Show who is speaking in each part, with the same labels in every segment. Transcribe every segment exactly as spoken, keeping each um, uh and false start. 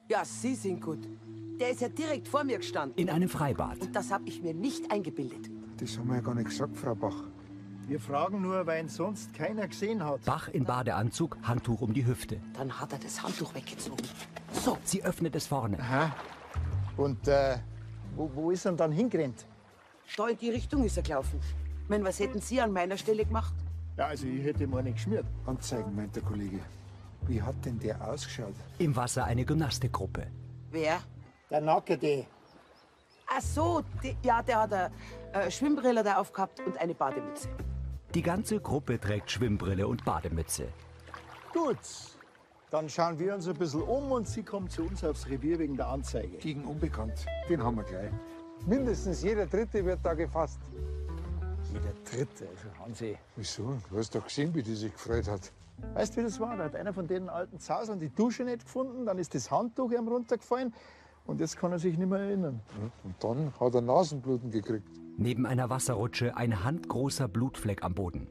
Speaker 1: Ja, Sie sind gut. Der ist ja direkt vor mir gestanden.
Speaker 2: In einem Freibad.
Speaker 1: Und das habe ich mir nicht eingebildet.
Speaker 3: Das haben wir ja gar nicht gesagt, Frau Bach.
Speaker 4: Wir fragen nur, weil ihn sonst keiner gesehen hat.
Speaker 2: Bach in Badeanzug, Handtuch um die Hüfte.
Speaker 1: Dann hat er das Handtuch weggezogen. So.
Speaker 2: Sie öffnet es vorne.
Speaker 4: Aha. Und äh, wo, wo ist er dann hingerannt?
Speaker 1: Da in die Richtung ist er gelaufen. Wenn, was hätten Sie an meiner Stelle gemacht?
Speaker 4: Ja, also ich hätte ihm eine geschmiert.
Speaker 3: Anzeigen, meint der Kollege. Wie hat denn der ausgeschaut?
Speaker 2: Im Wasser eine Gymnastikgruppe.
Speaker 1: Wer?
Speaker 4: Der Nackerte.
Speaker 1: Ach so, die, ja, der hat eine äh, Schwimmbrille da aufgehabt und eine Bademütze.
Speaker 2: Die ganze Gruppe trägt Schwimmbrille und Bademütze.
Speaker 4: Gut. Dann schauen wir uns ein bisschen um und Sie kommen zu uns aufs Revier wegen der Anzeige.
Speaker 3: Gegen Unbekannt. Den haben wir gleich.
Speaker 5: Mindestens jeder Dritte wird da gefasst.
Speaker 4: Jeder Dritte, also Hansi.
Speaker 3: Wieso? Du hast doch gesehen, wie die sich gefreut hat.
Speaker 4: Weißt du, wie das war? Da hat einer von den alten Zausern die Dusche nicht gefunden, dann ist das Handtuch ihm runtergefallen und jetzt kann er sich nicht mehr erinnern.
Speaker 3: Und dann hat er Nasenbluten gekriegt.
Speaker 2: Neben einer Wasserrutsche ein handgroßer Blutfleck am Boden.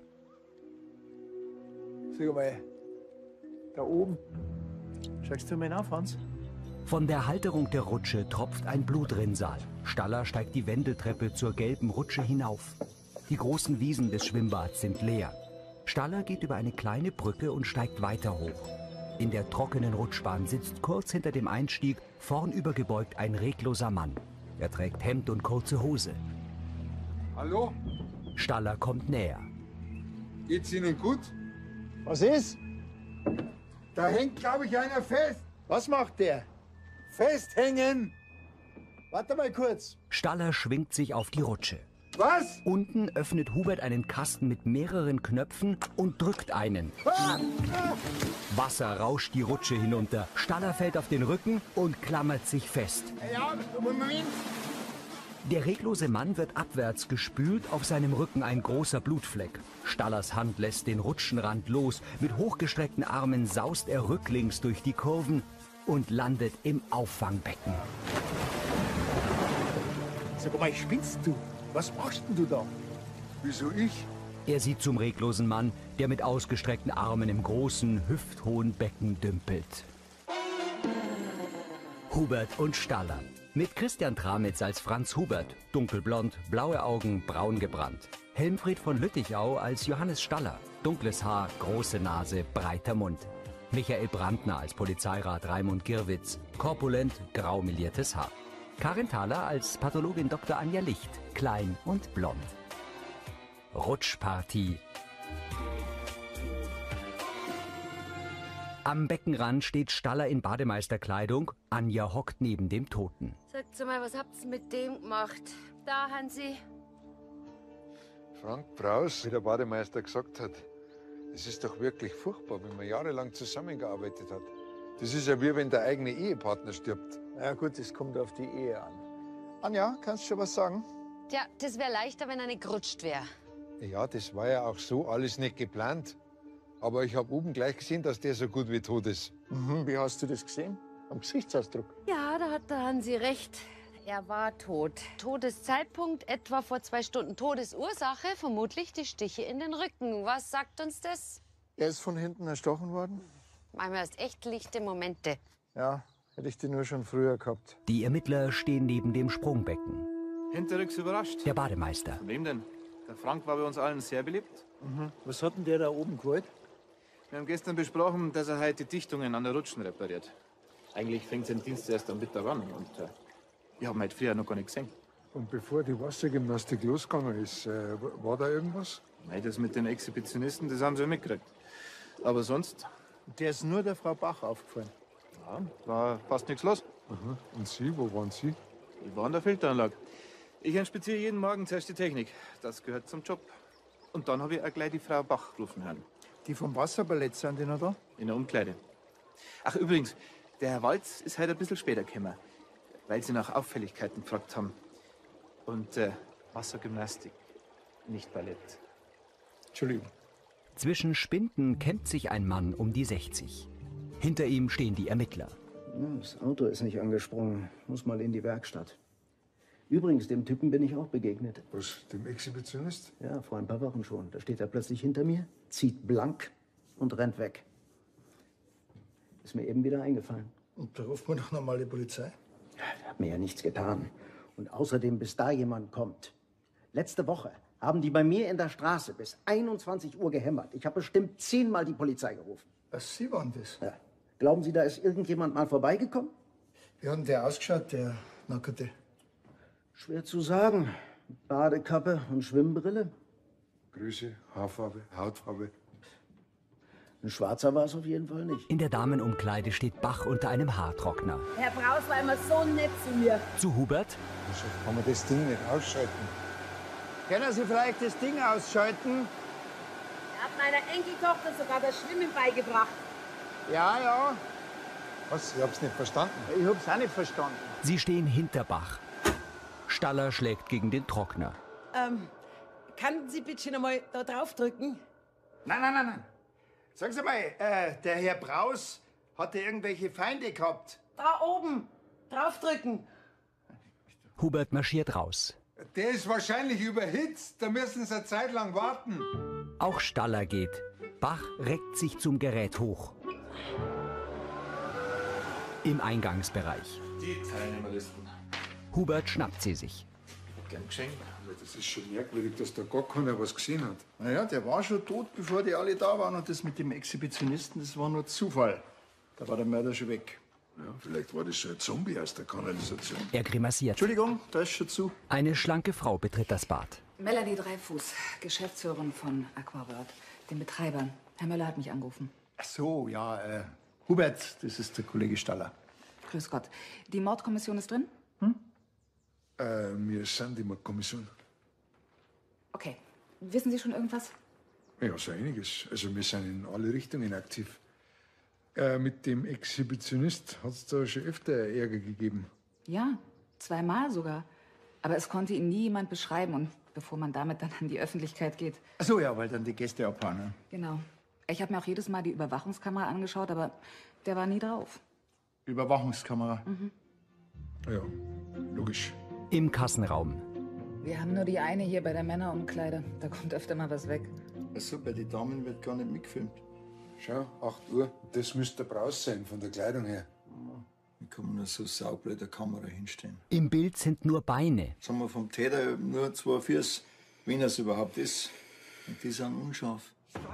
Speaker 4: Sieh mal, da oben. Schaust du mal auf, Hans?
Speaker 2: Von der Halterung der Rutsche tropft ein Blutrinsal. Staller steigt die Wendeltreppe zur gelben Rutsche hinauf. Die großen Wiesen des Schwimmbads sind leer. Staller geht über eine kleine Brücke und steigt weiter hoch. In der trockenen Rutschbahn sitzt kurz hinter dem Einstieg, vornübergebeugt, ein regloser Mann. Er trägt Hemd und kurze Hose.
Speaker 3: Hallo?
Speaker 2: Staller kommt näher.
Speaker 3: Geht's Ihnen gut?
Speaker 4: Was ist?
Speaker 3: Da hängt, glaube ich, einer fest.
Speaker 4: Was macht der?
Speaker 3: Festhängen!
Speaker 4: Warte mal kurz.
Speaker 2: Staller schwingt sich auf die Rutsche.
Speaker 3: Was?
Speaker 2: Unten öffnet Hubert einen Kasten mit mehreren Knöpfen und drückt einen.
Speaker 3: Ah!
Speaker 2: Wasser rauscht die Rutsche hinunter. Staller fällt auf den Rücken und klammert sich fest.
Speaker 3: Ja, Moment.
Speaker 2: Der reglose Mann wird abwärts gespült, auf seinem Rücken ein großer Blutfleck. Stallers Hand lässt den Rutschenrand los. Mit hochgestreckten Armen saust er rücklings durch die Kurven und landet im Auffangbecken.
Speaker 4: Sag mal, spinnst du? Was machst denn du da?
Speaker 3: Wieso ich?
Speaker 2: Er sieht zum reglosen Mann, der mit ausgestreckten Armen im großen, hüfthohen Becken dümpelt. Hubert und Staller. Mit Christian Tramitz als Franz Hubert, dunkelblond, blaue Augen, braun gebrannt. Helmfried von Lüttichau als Johannes Staller, dunkles Haar, große Nase, breiter Mund. Michael Brandner als Polizeirat Raimund Girwitz, korpulent, grau meliertes Haar. Karin Thaler als Pathologin Doktor Anja Licht, klein und blond. Rutschpartie. Am Beckenrand steht Staller in Bademeisterkleidung. Anja hockt neben dem Toten.
Speaker 6: Sagt mal, was habt's mit dem gemacht? Da, Hansi.
Speaker 3: Frank Braus, wie der Bademeister gesagt hat, es ist doch wirklich furchtbar, wenn man jahrelang zusammengearbeitet hat. Das ist ja wie wenn der eigene Ehepartner stirbt.
Speaker 4: Ja gut, es kommt auf die Ehe an. Anja, kannst du schon was sagen?
Speaker 6: Tja, das wäre leichter, wenn er nicht gerutscht wäre.
Speaker 3: Ja, das war ja auch so alles nicht geplant. Aber ich habe oben gleich gesehen, dass der so gut wie tot ist.
Speaker 4: Mhm, wie hast du das gesehen? Am Gesichtsausdruck.
Speaker 6: Ja, da hat der Hansi recht. Er war tot. Todeszeitpunkt etwa vor zwei Stunden. Todesursache vermutlich die Stiche in den Rücken. Was sagt uns das?
Speaker 4: Er ist von hinten erstochen worden?
Speaker 6: Manchmal ist echt lichte Momente.
Speaker 4: Ja, hätte ich die nur schon früher gehabt.
Speaker 2: Die Ermittler stehen neben dem Sprungbecken.
Speaker 7: Hinterrücks überrascht.
Speaker 2: Der Bademeister.
Speaker 7: Von wem denn? Der Frank war bei uns allen sehr beliebt.
Speaker 4: Mhm. Was hat denn der da oben gewollt?
Speaker 7: Wir haben gestern besprochen, dass er heute die Dichtungen an der Rutschen repariert. Eigentlich fängt sein Dienst erst am Mittag an und äh, wir haben heute früher noch gar nicht gesehen.
Speaker 3: Und bevor die Wassergymnastik losgegangen ist, äh, war da irgendwas?
Speaker 7: Nein, das mit den Exhibitionisten, das haben sie ja mitgekriegt. Aber sonst,
Speaker 4: Der ist nur der Frau Bach aufgefallen.
Speaker 7: ja, war fast nichts los.
Speaker 3: Aha. Und Sie, wo waren Sie?
Speaker 7: Ich war an der Filteranlage. Ich inspiziere jeden Morgen zuerst die Technik. Das gehört zum Job. Und dann habe ich auch gleich die Frau Bach rufen hören.
Speaker 4: Die vom Wasserballett sind die noch da?
Speaker 7: In der Umkleide. Ach, übrigens, der Herr Walz ist heute ein bisschen später gekommen, weil sie nach Auffälligkeiten gefragt haben. Und äh, Wassergymnastik, nicht Ballett.
Speaker 4: Entschuldigung.
Speaker 2: Zwischen Spinden kämmt sich ein Mann um die sechzig. Hinter ihm stehen die Ermittler.
Speaker 8: Das Auto ist nicht angesprungen. Muss mal in die Werkstatt. Übrigens, dem Typen bin ich auch begegnet.
Speaker 3: Was, dem Exhibitionist?
Speaker 8: Ja, vor ein paar Wochen schon. Da steht er plötzlich hinter mir, zieht blank und rennt weg. Ist mir eben wieder eingefallen.
Speaker 4: Und da ruft man doch nochmal die Polizei.
Speaker 8: Da hat mir ja nichts getan. Und außerdem, bis da jemand kommt. Letzte Woche haben die bei mir in der Straße bis einundzwanzig Uhr gehämmert. Ich habe bestimmt zehnmal die Polizei gerufen.
Speaker 4: Was, Sie waren das?
Speaker 8: Ja. Glauben Sie, da ist irgendjemand mal vorbeigekommen?
Speaker 4: Wie hat denn der ausgeschaut, der Nackerte?
Speaker 8: Schwer zu sagen. Badekappe und Schwimmbrille.
Speaker 3: Größe, Haarfarbe, Hautfarbe.
Speaker 8: Ein Schwarzer war es auf jeden Fall nicht.
Speaker 2: In der Damenumkleide steht Bach unter einem Haartrockner.
Speaker 1: Herr Braus war immer so nett zu mir.
Speaker 2: Zu Hubert.
Speaker 3: Wieso kann man das Ding nicht ausschalten?
Speaker 4: Können Sie vielleicht das Ding ausschalten?
Speaker 1: Er hat meiner Enkeltochter sogar das Schwimmen beigebracht.
Speaker 4: Ja, ja.
Speaker 3: Was? Ich hab's nicht verstanden.
Speaker 4: Ich hab's auch nicht verstanden.
Speaker 2: Sie stehen hinter Bach. Staller schlägt gegen den Trockner.
Speaker 1: Ähm, kann Sie bitte noch mal da drauf drücken?
Speaker 4: Nein, nein, nein, nein. Sagen Sie mal, äh, der Herr Braus hatte irgendwelche Feinde gehabt.
Speaker 1: Da oben. Draufdrücken.
Speaker 2: Hubert marschiert raus.
Speaker 3: Der ist wahrscheinlich überhitzt. Da müssen sie eine Zeit lang warten.
Speaker 2: Auch Staller geht. Bach reckt sich zum Gerät hoch. Im Eingangsbereich.
Speaker 7: Die Teilnehmerlisten.
Speaker 2: Hubert schnappt sie sich.
Speaker 7: Gern geschenkt.
Speaker 3: Das ist schon merkwürdig, dass da gar keiner was gesehen hat.
Speaker 4: Naja, der war schon tot, bevor die alle da waren. Und das mit dem Exhibitionisten, das war nur Zufall. Da war der Mörder schon weg.
Speaker 3: Ja, vielleicht war das so ein Zombie aus der Kanalisation.
Speaker 2: Er grimassiert.
Speaker 4: Entschuldigung, da ist schon zu.
Speaker 2: Eine schlanke Frau betritt das Bad.
Speaker 9: Melanie Dreifuß, Geschäftsführerin von Aquaworld, den Betreibern. Herr Möller hat mich angerufen.
Speaker 4: Ach so, ja, äh, Hubert, das ist der Kollege Staller.
Speaker 9: Grüß Gott. Die Mordkommission ist drin?
Speaker 3: Äh, wir sind die Kommission.
Speaker 9: Okay. Wissen Sie schon irgendwas?
Speaker 3: Ja, so einiges. Also wir sind in alle Richtungen aktiv. Äh, mit dem Exhibitionist hat es da schon öfter Ärger gegeben.
Speaker 9: Ja, zweimal sogar. Aber es konnte ihn nie jemand beschreiben. Und bevor man damit dann an die Öffentlichkeit geht.
Speaker 4: Ach so, ja, weil dann die Gäste abhauen. Ne?
Speaker 9: Genau. Ich habe mir auch jedes Mal die Überwachungskamera angeschaut, aber der war nie drauf.
Speaker 4: Überwachungskamera.
Speaker 9: Mhm.
Speaker 3: Ja, logisch.
Speaker 2: Im Kassenraum.
Speaker 9: Wir haben nur die eine hier bei der Männerumkleide. Da kommt öfter mal was weg.
Speaker 4: Ach so, bei den Damen wird gar nicht mitgefilmt.
Speaker 3: Schau, acht Uhr. Das müsste der Braus sein, von der Kleidung her.
Speaker 4: Wie kann man nur so saublöde Kamera hinstellen?
Speaker 2: Im Bild sind nur Beine.
Speaker 4: Jetzt haben wir vom Täter nur zwei Füße, wenn es überhaupt ist. Und die sind unscharf.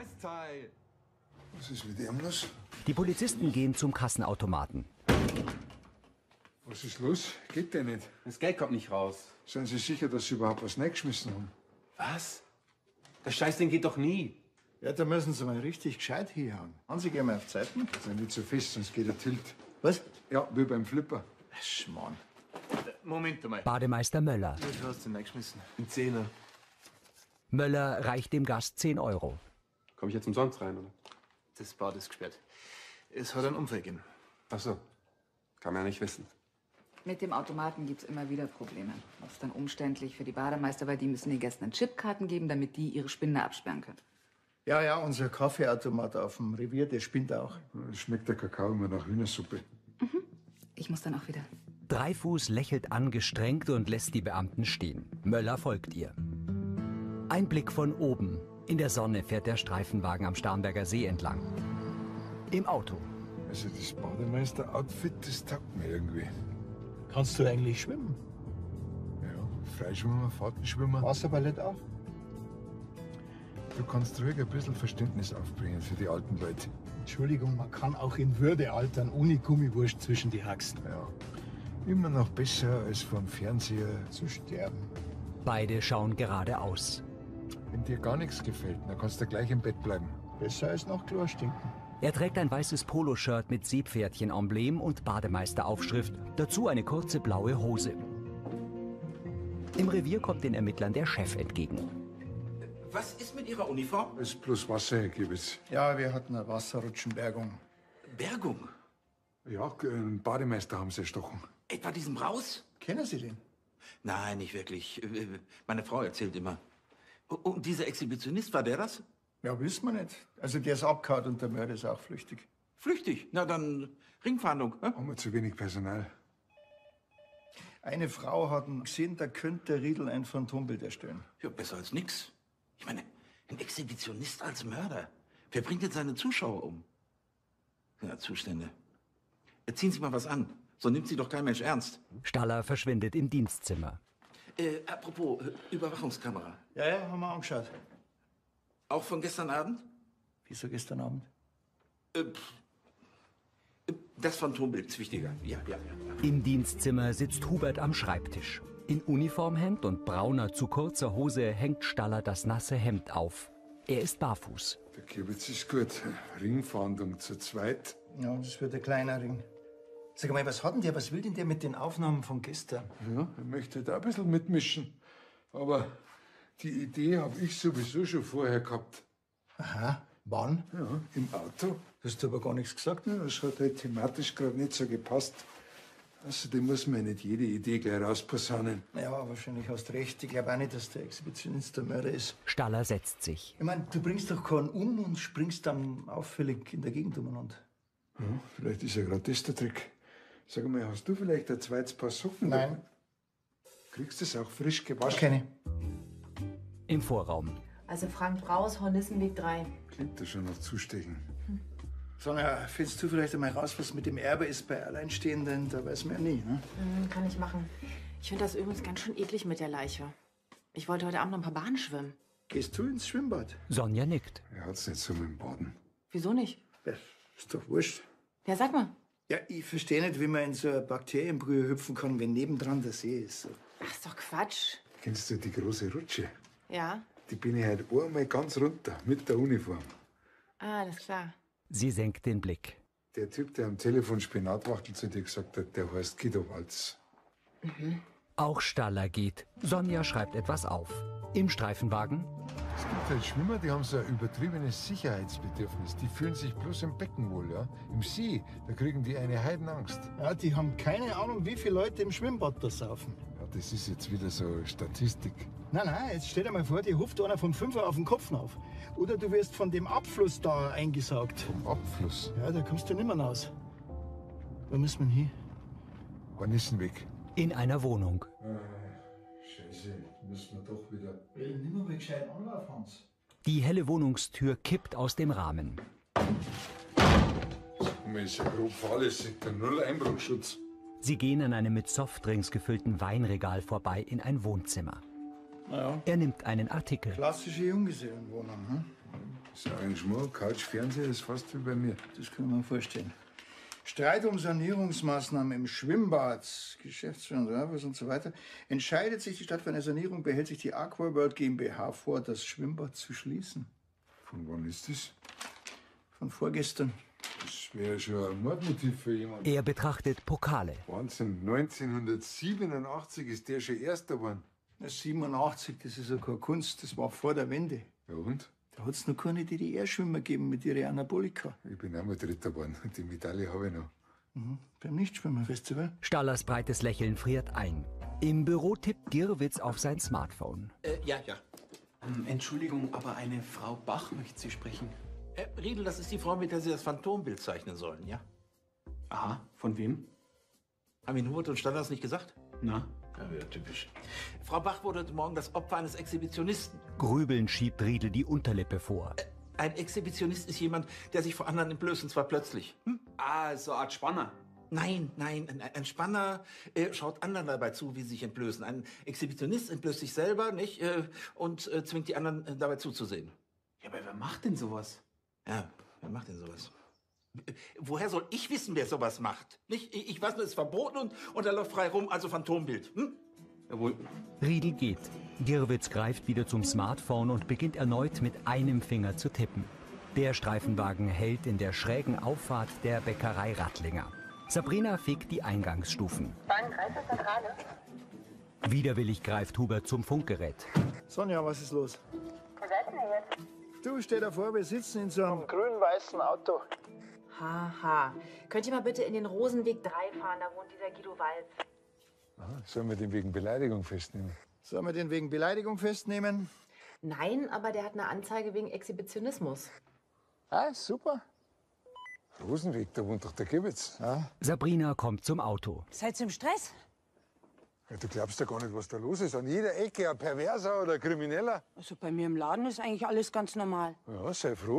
Speaker 3: Was ist mit dem los?
Speaker 2: Die Polizisten gehen zum Kassenautomaten.
Speaker 3: Was ist los? Geht der nicht?
Speaker 7: Das Geld kommt nicht raus.
Speaker 3: Sind Sie sicher, dass Sie überhaupt was reingeschmissen haben?
Speaker 7: Was? Das Scheißding geht doch nie.
Speaker 4: Ja, da müssen Sie mal richtig gescheit hinhauen. Haben Sie gehen mal auf Zeiten?
Speaker 3: Sei nicht so fest, sonst geht der Tilt.
Speaker 4: Was?
Speaker 3: Ja, wie beim Flipper.
Speaker 4: Schmarrn. Moment einmal.
Speaker 2: Bademeister Möller.
Speaker 7: Wie viel hast du denn reingeschmissen? Ein Zehner.
Speaker 2: Möller reicht dem Gast zehn Euro.
Speaker 10: Komm ich jetzt umsonst rein, oder?
Speaker 7: Das Bad ist gesperrt. Es hat einen Unfall gegeben.
Speaker 10: Ach so. Kann man ja nicht wissen.
Speaker 9: Mit dem Automaten gibt's immer wieder Probleme. Das ist dann umständlich für die Bademeister, weil die müssen den Gästen Chipkarten geben, damit die ihre Spinde absperren können.
Speaker 4: Ja, ja, unser Kaffeeautomat auf dem Revier, der spinnt auch.
Speaker 3: Es schmeckt der Kakao immer nach Hühnersuppe.
Speaker 9: Ich muss dann auch wieder.
Speaker 2: Dreifuß lächelt angestrengt und lässt die Beamten stehen. Möller folgt ihr. Ein Blick von oben. In der Sonne fährt der Streifenwagen am Starnberger See entlang. Im Auto.
Speaker 3: Also das Bademeister-Outfit, das taugt mir irgendwie.
Speaker 4: Kannst du eigentlich schwimmen?
Speaker 3: Ja, Freischwimmer, Fahrtenschwimmer.
Speaker 4: Wasserballett auch?
Speaker 3: Du kannst ruhig ein bisschen Verständnis aufbringen für die alten Leute.
Speaker 4: Entschuldigung, man kann auch in Würde altern, ohne Gummiwurst zwischen die Haxen.
Speaker 3: Ja, immer noch besser als vom Fernseher
Speaker 4: zu sterben.
Speaker 2: Beide schauen geradeaus.
Speaker 3: Wenn dir gar nichts gefällt, dann kannst du gleich im Bett bleiben.
Speaker 4: Besser als nach Chlor stinken.
Speaker 2: Er trägt ein weißes Poloshirt mit Seepferdchen-Emblem und Bademeister-Aufschrift, dazu eine kurze blaue Hose. Im Revier kommt den Ermittlern der Chef entgegen.
Speaker 11: Was ist mit Ihrer Uniform?
Speaker 3: Es ist bloß Wasser, Herr Gibbets.
Speaker 4: Ja, wir hatten eine Wasserrutschenbergung.
Speaker 11: Bergung?
Speaker 3: Ja, einen Bademeister haben sie erstochen.
Speaker 11: Etwa diesen Braus?
Speaker 4: Kennen Sie den?
Speaker 11: Nein, nicht wirklich. Meine Frau erzählt immer. Und dieser Exhibitionist, war der das?
Speaker 4: Ja, wissen wir nicht. Also der ist abgehauen und der Mörder ist auch flüchtig.
Speaker 11: Flüchtig? Na dann Ringfahndung. Hä?
Speaker 3: Haben wir zu wenig Personal.
Speaker 4: Eine Frau hat ihn gesehen, da könnte der Riedel ein Phantombild erstellen.
Speaker 11: Ja, besser als nix. Ich meine, ein Exhibitionist als Mörder. Wer bringt jetzt seine Zuschauer um? Ja, Zustände. Ziehen Sie mal was an. So nimmt Sie doch kein Mensch ernst.
Speaker 2: Staller verschwindet im Dienstzimmer.
Speaker 11: Äh, apropos, äh, Überwachungskamera.
Speaker 4: Ja, ja, haben wir angeschaut.
Speaker 11: Auch von gestern Abend?
Speaker 4: Wieso gestern Abend?
Speaker 11: Äh, pff. Das Phantombild ist wichtiger. Ja, ja, ja.
Speaker 2: Im Dienstzimmer sitzt Hubert am Schreibtisch. In Uniformhemd und brauner, zu kurzer Hose hängt Staller das nasse Hemd auf. Er ist barfuß.
Speaker 3: Der Kirbitz ist gut. Ringfahndung zu zweit.
Speaker 4: Ja, das wird ein kleiner Ring. Sag mal, was hat denn der, was will denn der mit den Aufnahmen von gestern?
Speaker 3: Ja, er möchte da ein bisschen mitmischen. Aber die Idee habe ich sowieso schon vorher gehabt.
Speaker 4: Aha, wann?
Speaker 3: Ja, im Auto.
Speaker 4: Du hast aber gar nichts gesagt.
Speaker 3: Ja, das hat halt thematisch gerade nicht so gepasst. Außerdem muss man ja nicht jede Idee gleich rausposaunen.
Speaker 4: Ja, wahrscheinlich hast du recht. Ich glaube auch nicht, dass der Exhibitionist der Mörder ist.
Speaker 2: Staller setzt sich.
Speaker 4: Ich meine, du bringst doch keinen um und springst dann auffällig in der Gegend umeinander.
Speaker 3: Ja, vielleicht ist ja gerade das der Trick. Sag mal, hast du vielleicht ein zweites Paar Socken?
Speaker 4: Nein.
Speaker 3: Dabei? Kriegst du es auch frisch gewaschen?
Speaker 4: Keine.
Speaker 2: Im Vorraum.
Speaker 9: Also Frank Braus, Hornissenweg drei.
Speaker 3: Klingt das schon nach Zustechen.
Speaker 4: Sonja, findest du vielleicht einmal raus, was mit dem Erbe ist bei Alleinstehenden? Da weiß man ja nie, ne?
Speaker 12: Mhm, kann ich machen. Ich finde das übrigens ganz schön eklig mit der Leiche. Ich wollte heute Abend noch ein paar Bahnen schwimmen.
Speaker 4: Gehst du ins Schwimmbad?
Speaker 2: Sonja nickt.
Speaker 3: Er hat's nicht so mit dem Baden.
Speaker 12: Wieso nicht?
Speaker 4: Ja, ist doch wurscht.
Speaker 12: Ja, sag mal.
Speaker 4: Ja, ich verstehe nicht, wie man in so eine Bakterienbrühe hüpfen kann, wenn nebendran der See ist. So.
Speaker 12: Ach, ist doch Quatsch.
Speaker 3: Kennst du die große Rutsche?
Speaker 12: Ja?
Speaker 3: Die bin ich heute einmal ganz runter, mit der Uniform.
Speaker 12: Ah, alles klar.
Speaker 2: Sie senkt den Blick.
Speaker 3: Der Typ, der am Telefon Spinatwachtel zu dir gesagt hat, der heißt Guido Walz.
Speaker 12: Mhm.
Speaker 2: Auch Staller geht. Sonja schreibt etwas auf. Im Streifenwagen.
Speaker 3: Es gibt halt Schwimmer, die haben so ein übertriebenes Sicherheitsbedürfnis. Die fühlen sich bloß im Becken wohl, ja. Im See, da kriegen die eine Heidenangst.
Speaker 4: Ja, die haben keine Ahnung, wie viele Leute im Schwimmbad da saufen.
Speaker 3: Ja, das ist jetzt wieder so Statistik.
Speaker 4: Nein, nein, jetzt stell dir mal vor, dir huft einer vom Fünfer auf den Kopf auf. Oder du wirst von dem Abfluss da eingesaugt.
Speaker 3: Vom Abfluss?
Speaker 4: Ja, da kommst du nimmer raus. Wo müssen wir hin?
Speaker 3: Hornissenweg.
Speaker 2: In einer Wohnung.
Speaker 3: Scheiße, müssen wir doch wieder.
Speaker 4: Ja, nimm mal gescheit Anlauf, Hans.
Speaker 2: Die helle Wohnungstür kippt aus dem Rahmen.
Speaker 3: Mir ist ja grob fahrlässig, der Null-Einbruchschutz.
Speaker 2: Sie gehen an einem mit Softdrinks gefüllten Weinregal vorbei in ein Wohnzimmer.
Speaker 4: Ja.
Speaker 2: Er nimmt einen Artikel.
Speaker 4: Klassische Junggesellenwohnung, hm?
Speaker 3: Das Arrangement, Couch, Fernseher ist fast wie bei mir.
Speaker 4: Das kann man vorstellen. Streit um Sanierungsmaßnahmen im Schwimmbad, Geschäftsführung, Service und so weiter. Entscheidet sich die Stadt für eine Sanierung, behält sich die Aquaworld GmbH vor, das Schwimmbad zu schließen.
Speaker 3: Von wann ist das?
Speaker 4: Von vorgestern.
Speaker 3: Das wäre schon ein Mordmotiv für jemanden.
Speaker 2: Er betrachtet Pokale.
Speaker 3: Wahnsinn, neunzehnhundertsiebenundachtzig ist der schon Erster geworden.
Speaker 4: siebenundachtzig, das ist ja keine Kunst, das war vor der Wende.
Speaker 3: Ja und?
Speaker 4: Da hat es noch keine D D R-Schwimmer gegeben mit ihren Anabolika.
Speaker 3: Ich bin auch mal Dritter geworden. Die Medaille habe ich noch.
Speaker 4: Mhm. Beim Nichtschwimmerfestival.
Speaker 2: Stallers breites Lächeln friert ein. Im Büro tippt Girwitz auf sein Smartphone.
Speaker 11: Äh, ja, ja.
Speaker 7: Ähm, Entschuldigung, aber eine Frau Bach möchte Sie sprechen.
Speaker 11: Äh, Riedel, das ist die Frau, mit der Sie das Phantombild zeichnen sollen, ja?
Speaker 7: Aha, von wem?
Speaker 11: Haben Ihnen Hubert und Staller das nicht gesagt?
Speaker 7: Na?
Speaker 11: Ja, wieder typisch. Frau Bach wurde heute Morgen das Opfer eines Exhibitionisten.
Speaker 2: Grübelnd schiebt Riedel die Unterlippe vor.
Speaker 11: Äh, ein Exhibitionist ist jemand, der sich vor anderen entblößt, und zwar plötzlich. Hm?
Speaker 7: Ah, so eine Art Spanner.
Speaker 11: Nein, nein, ein, ein Spanner äh, schaut anderen dabei zu, wie sie sich entblößen. Ein Exhibitionist entblößt sich selber, nicht? Äh, und äh, zwingt die anderen äh, dabei zuzusehen.
Speaker 7: Ja, aber wer macht denn sowas?
Speaker 11: Ja, wer macht denn sowas? Woher soll ich wissen, wer sowas macht? Nicht? Ich, ich weiß nur, es ist verboten und, und er läuft frei rum, also Phantombild. Hm?
Speaker 7: Jawohl.
Speaker 2: Riedel geht. Girwitz greift wieder zum Smartphone und beginnt erneut mit einem Finger zu tippen. Der Streifenwagen hält in der schrägen Auffahrt der Bäckerei Rattlinger. Sabrina fegt die Eingangsstufen. Widerwillig greift Hubert zum Funkgerät.
Speaker 4: Sonja, was ist los?
Speaker 12: Wo seid ihr jetzt?
Speaker 4: Du, stell dir vor, wir sitzen in so einem grün-weißen Auto.
Speaker 12: Haha. Könnt ihr mal bitte in den Rosenweg drei fahren? Da wohnt dieser Guido Walz.
Speaker 3: Aha, sollen wir den wegen Beleidigung festnehmen?
Speaker 4: Sollen wir den wegen Beleidigung festnehmen?
Speaker 12: Nein, aber der hat eine Anzeige wegen Exhibitionismus.
Speaker 4: Ah, super.
Speaker 3: Rosenweg, da wohnt doch der Kibbitz.
Speaker 4: Ja.
Speaker 2: Sabrina kommt zum Auto.
Speaker 1: Seid ihr im Stress?
Speaker 3: Ja, du glaubst ja gar nicht, was da los ist. An jeder Ecke ein Perverser oder ein Krimineller.
Speaker 1: Also bei mir im Laden ist eigentlich alles ganz normal.
Speaker 3: Ja, sei froh.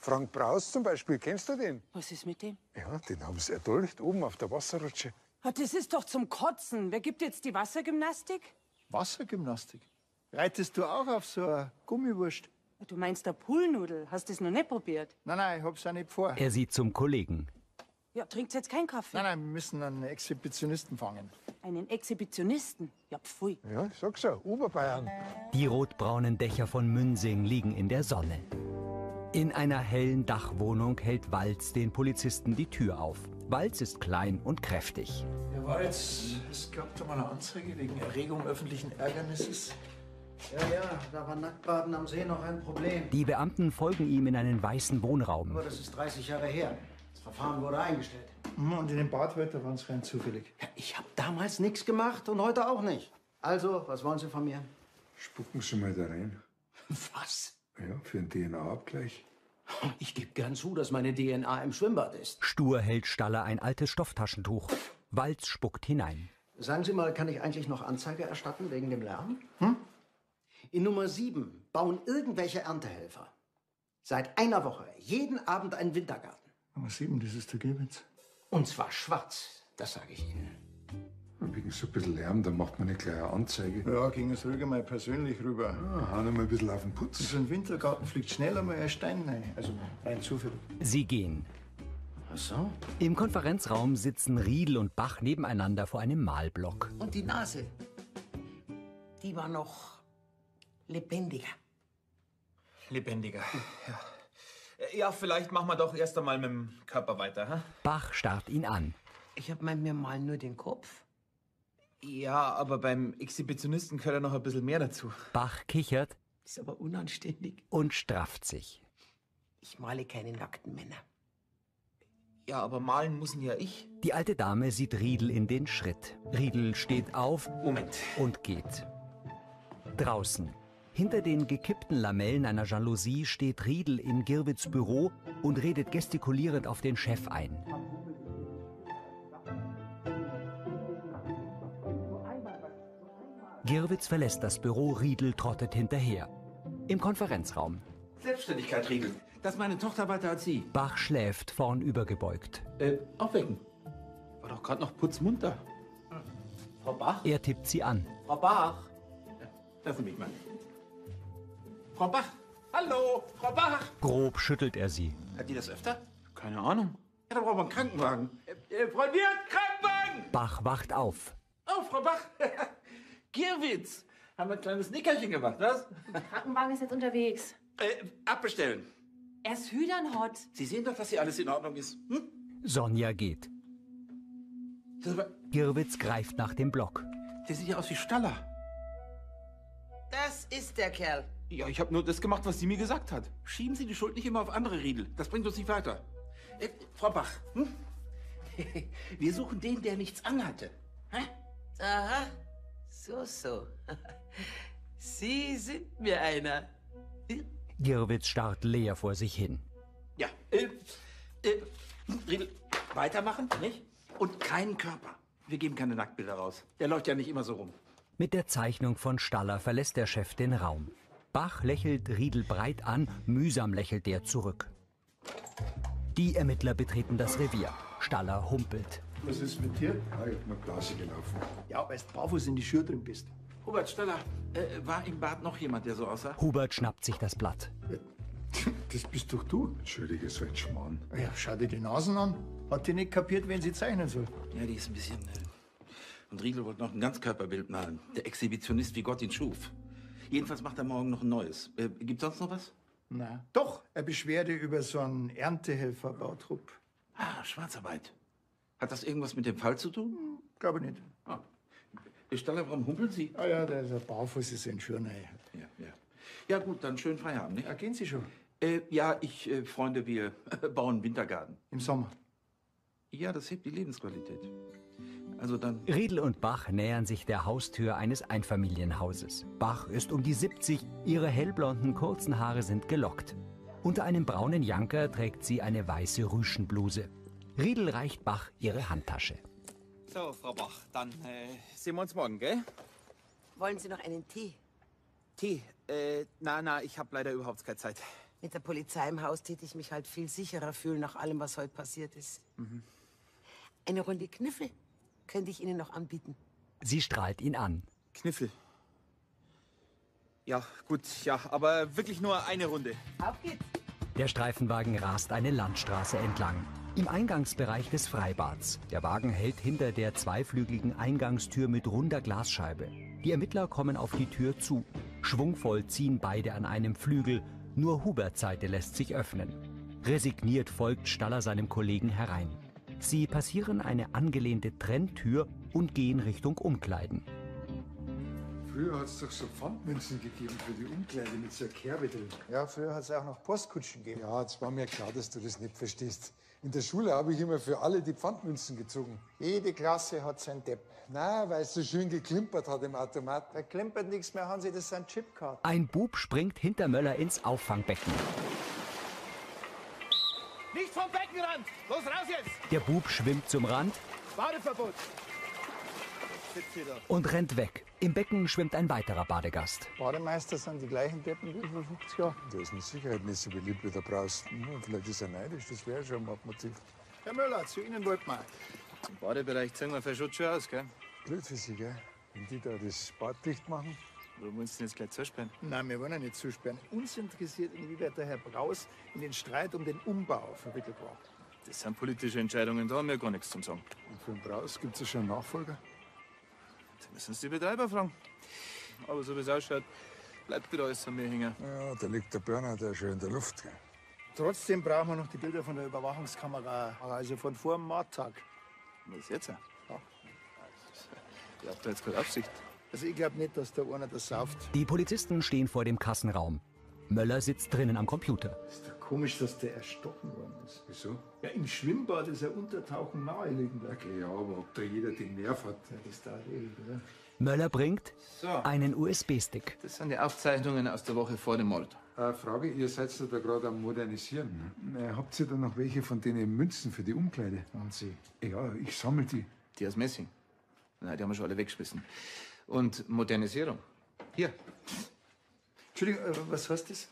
Speaker 3: Frank Braus zum Beispiel, kennst du den?
Speaker 1: Was ist mit dem?
Speaker 3: Ja, den haben sie erdolcht oben auf der Wasserrutsche.
Speaker 1: Ah, das ist doch zum Kotzen. Wer gibt jetzt die Wassergymnastik?
Speaker 4: Wassergymnastik? Reitest du auch auf so eine Gummiwurst?
Speaker 1: Du meinst der Poolnudel? Hast du das noch nicht probiert?
Speaker 4: Nein, nein, ich hab's auch nicht vor.
Speaker 2: Er sieht zum Kollegen.
Speaker 1: Ja, trinkt jetzt keinen Kaffee?
Speaker 4: Nein, nein, wir müssen einen Exhibitionisten fangen.
Speaker 1: Einen Exhibitionisten? Ja, pfui.
Speaker 3: Ja, ich sag's ja, Oberbayern.
Speaker 2: Die rotbraunen Dächer von Münsing liegen in der Sonne. In einer hellen Dachwohnung hält Walz den Polizisten die Tür auf. Walz ist klein und kräftig.
Speaker 4: Herr Walz, es gab da mal eine Anzeige wegen Erregung öffentlichen Ärgernisses.
Speaker 8: Ja, ja, da war Nacktbaden am See noch ein Problem.
Speaker 2: Die Beamten folgen ihm in einen weißen Wohnraum.
Speaker 8: Aber das ist dreißig Jahre her. Das Verfahren wurde eingestellt.
Speaker 4: Und in dem Bad heute waren es rein zufällig.
Speaker 8: Ja, ich habe damals nichts gemacht und heute auch nicht. Also, was wollen Sie von mir?
Speaker 3: Spucken Sie mal da rein.
Speaker 8: Was?
Speaker 3: Ja, für einen D N A-Abgleich.
Speaker 8: Ich gebe gern zu, dass meine D N A im Schwimmbad ist.
Speaker 2: Stur hält Staller ein altes Stofftaschentuch. Walz spuckt hinein.
Speaker 8: Sagen Sie mal, kann ich eigentlich noch Anzeige erstatten wegen dem Lärm? Hm? In Nummer sieben bauen irgendwelche Erntehelfer seit einer Woche jeden Abend einen Wintergarten.
Speaker 4: Nummer sieben, das ist der Gewitz.
Speaker 8: Und zwar schwarz, das sage ich Ihnen.
Speaker 3: Wegen so ein bisschen Lärm, da macht man nicht gleich eine Anzeige.
Speaker 4: Ja, ging es ruhig mal persönlich rüber.
Speaker 3: Ja, hauen wir mal ein bisschen auf den Putz.
Speaker 4: In so einem Wintergarten fliegt schneller mal ein Stein rein. Also rein zufällig.
Speaker 2: Sie gehen.
Speaker 8: Ach so?
Speaker 2: Im Konferenzraum sitzen Riedl und Bach nebeneinander vor einem Malblock.
Speaker 13: Und die Nase, die war noch lebendiger.
Speaker 7: Lebendiger, ja. Ja, vielleicht machen wir doch erst einmal mit dem Körper weiter, hä?
Speaker 2: Bach starrt ihn an.
Speaker 13: Ich hab bei mir mal nur den Kopf.
Speaker 7: Ja, aber beim Exhibitionisten gehört ja noch ein bisschen mehr dazu.
Speaker 2: Bach kichert.
Speaker 13: Ist aber unanständig.
Speaker 2: Und strafft sich.
Speaker 13: Ich male keine nackten Männer.
Speaker 7: Ja, aber malen muss ja ich.
Speaker 2: Die alte Dame sieht Riedl in den Schritt. Riedl steht auf.
Speaker 7: Moment.
Speaker 2: Und geht. Draußen. Hinter den gekippten Lamellen einer Jalousie steht Riedl in Girwitz Büro und redet gestikulierend auf den Chef ein. Girwitz verlässt das Büro, Riedl trottet hinterher. Im Konferenzraum.
Speaker 11: Selbstständigkeit, Riedl. Das ist meine Tochter weiter als Sie.
Speaker 2: Bach schläft, vornübergebeugt.
Speaker 11: Äh, aufwecken. War doch gerade noch putzmunter. Hm. Frau Bach?
Speaker 2: Er tippt sie an.
Speaker 11: Frau Bach? Ja, lassen Sie mich mal. Frau Bach? Hallo, Frau Bach?
Speaker 2: Grob schüttelt er sie.
Speaker 11: Hat die das öfter?
Speaker 7: Keine Ahnung.
Speaker 11: Ja, da brauchen wir einen Krankenwagen. Äh, äh, Frau Wirt, Krankenwagen!
Speaker 2: Bach wacht auf.
Speaker 11: Oh, Frau Bach. Gierwitz. Haben wir ein kleines Nickerchen gemacht, was?
Speaker 12: Der Krankenwagen ist jetzt unterwegs.
Speaker 11: Äh, abbestellen.
Speaker 12: Er ist hüdernhot.
Speaker 11: Sie sehen doch, dass hier alles in Ordnung ist. Hm?
Speaker 2: Sonja geht.
Speaker 11: Das war,
Speaker 2: Girwitz greift nach dem Block.
Speaker 11: der sieht ja aus wie Staller.
Speaker 13: Das ist der Kerl.
Speaker 7: Ja, ich habe nur das gemacht, was sie mir gesagt hat.
Speaker 11: Schieben Sie die Schuld nicht immer auf andere, Riedl. Das bringt uns nicht weiter. Äh, Frau Bach, hm? Wir suchen den, der nichts anhatte. Hä?
Speaker 13: Aha, so, so. Sie sind mir einer.
Speaker 2: Girwitz starrt leer vor sich hin.
Speaker 11: Ja, äh, äh, Riedl, weitermachen, nicht? Und keinen Körper. Wir geben keine Nacktbilder raus. Der läuft ja nicht immer so rum.
Speaker 2: Mit der Zeichnung von Staller verlässt der Chef den Raum. Bach lächelt Riedl breit an, mühsam lächelt der zurück. Die Ermittler betreten das Revier. Staller humpelt.
Speaker 4: Was ist mit dir?
Speaker 3: Ah, ich hab mir Blase gelaufen.
Speaker 4: Ja, weil du barfuß in die Schuhe drin bist.
Speaker 11: Hubert Staller, äh, war im Bad noch jemand, der so aussah?
Speaker 2: Hubert schnappt sich das Blatt.
Speaker 4: Das bist doch du.
Speaker 3: Entschuldige, so ein Schmarrn.
Speaker 4: Ja, schau dir die Nasen an. Hat die nicht kapiert, wen sie zeichnen soll.
Speaker 11: Ja, die ist ein bisschen... Äh und Riedl wollte noch ein Ganzkörperbild malen. Der Exhibitionist, wie Gott ihn schuf. Jedenfalls macht er morgen noch ein neues. Äh, gibt's sonst noch was?
Speaker 4: Na, doch. Eine Beschwerde über so einen Erntehelfer-Bautrupp.
Speaker 11: Ah, Schwarzarbeit. Hat das irgendwas mit dem Fall zu tun?
Speaker 4: Hm, glaube nicht.
Speaker 11: Ah. Staller, warum humpeln Sie?
Speaker 4: Ah ja, der ist ein Barfuß, ist ein Schürner.
Speaker 11: Ja, ja. Ja gut, dann schönen Feierabend, nicht?
Speaker 4: Ja, gehen Sie schon.
Speaker 11: Äh, ja, ich, äh, Freunde, wir bauen einen Wintergarten.
Speaker 4: Im Sommer.
Speaker 11: Ja, das hebt die Lebensqualität. Also dann...
Speaker 2: Riedl und Bach nähern sich der Haustür eines Einfamilienhauses. Bach ist um die siebzig, ihre hellblonden kurzen Haare sind gelockt. Unter einem braunen Janker trägt sie eine weiße Rüschenbluse. Riedl reicht Bach ihre Handtasche.
Speaker 7: So, Frau Bach, dann äh, sehen wir uns morgen, gell?
Speaker 13: Wollen Sie noch einen Tee?
Speaker 7: Tee? Äh, na, na, ich habe leider überhaupt keine Zeit.
Speaker 1: Mit der Polizei im Haus täte ich mich halt viel sicherer fühlen nach allem, was heute passiert ist.
Speaker 7: Mhm.
Speaker 1: Eine Runde Kniffel könnte ich Ihnen noch anbieten.
Speaker 2: Sie strahlt ihn an.
Speaker 7: Kniffel. Ja, gut, ja, aber wirklich nur eine Runde.
Speaker 1: Auf geht's.
Speaker 2: Der Streifenwagen rast eine Landstraße entlang. Im Eingangsbereich des Freibads. Der Wagen hält hinter der zweiflügeligen Eingangstür mit runder Glasscheibe. Die Ermittler kommen auf die Tür zu. Schwungvoll ziehen beide an einem Flügel. Nur Huberts Seite lässt sich öffnen. Resigniert folgt Staller seinem Kollegen herein. Sie passieren eine angelehnte Trenntür und gehen Richtung Umkleiden.
Speaker 3: Früher hat es doch so Pfandmünzen gegeben für die Umkleide mit so einer Kerbe drin.
Speaker 4: Ja, früher hat es auch noch Postkutschen gegeben.
Speaker 3: Ja, jetzt war mir klar, dass du das nicht verstehst. In der Schule habe ich immer für alle die Pfandmünzen gezogen.
Speaker 4: Jede Klasse hat seinen Depp.
Speaker 3: Na, weil es so schön geklimpert hat im Automat.
Speaker 4: Da klimpert nichts mehr, Hansi, das sind Chipkarten.
Speaker 2: Ein Bub springt hinter Möller ins Auffangbecken.
Speaker 11: Nicht vom Beckenrand! Los, raus jetzt!
Speaker 2: Der Bub schwimmt zum Rand
Speaker 11: Badeverbot!
Speaker 2: und rennt weg. Im Becken schwimmt ein weiterer Badegast.
Speaker 4: Bademeister sind die gleichen Deppen wie vor fünfzig Jahren.
Speaker 3: Der ist mit Sicherheit nicht so beliebt wie der Braus. Hm, vielleicht ist er neidisch, das wäre schon ein Motiv.
Speaker 4: Herr Möller, zu Ihnen wollten wir.
Speaker 7: Im Badebereich zeigen wir für Schutz schon aus, gell?
Speaker 3: Blöd für Sie, gell? Wenn die da das Bad dicht machen.
Speaker 7: Wo wollen Sie denn jetzt gleich zusperren?
Speaker 4: Nein, wir wollen ja nicht zusperren. Uns interessiert, inwieweit der Herr Braus in den Streit um den Umbau verwickelt war.
Speaker 7: Das sind politische Entscheidungen, da haben wir gar nichts zum sagen.
Speaker 3: Und für den Braus gibt es ja schon einen Nachfolger.
Speaker 7: Da müssen Sie die Betreiber fragen. Aber so wie es ausschaut, bleibt wieder alles an mir hängen.
Speaker 3: Ja, da liegt der Burner da schon in der Luft, gell?
Speaker 4: Trotzdem brauchen wir noch die Bilder von der Überwachungskamera, also von vor dem Mordtag.
Speaker 7: Was jetzt? Ja.
Speaker 4: Ja.
Speaker 7: Ihr habt da jetzt keine Aufsicht.
Speaker 4: Also ich glaube nicht, dass da einer das sauft.
Speaker 2: Die Polizisten stehen vor dem Kassenraum. Möller sitzt drinnen am Computer.
Speaker 4: Ist doch komisch, dass der erstochen worden ist.
Speaker 3: Wieso?
Speaker 4: Ja, im Schwimmbad ist er Untertauchen naheliegend.
Speaker 3: Okay, ja, aber ob da jeder den Nerv hat.
Speaker 4: Ja, das dauert ewig, oder?
Speaker 2: Möller bringt
Speaker 7: So.
Speaker 2: einen U S B-Stick.
Speaker 7: Das sind die Aufzeichnungen aus der Woche vor dem Mord.
Speaker 3: Äh, Frage, ihr seid da gerade am Modernisieren. Ne? Äh, habt ihr da noch welche von den Münzen für die Umkleide?
Speaker 4: Und Sie?
Speaker 3: Ja, ich sammle die.
Speaker 7: Die aus Messing? Nein, die haben wir schon alle weggeschmissen. Und Modernisierung. Hier,
Speaker 4: Entschuldigung, äh, was heißt das?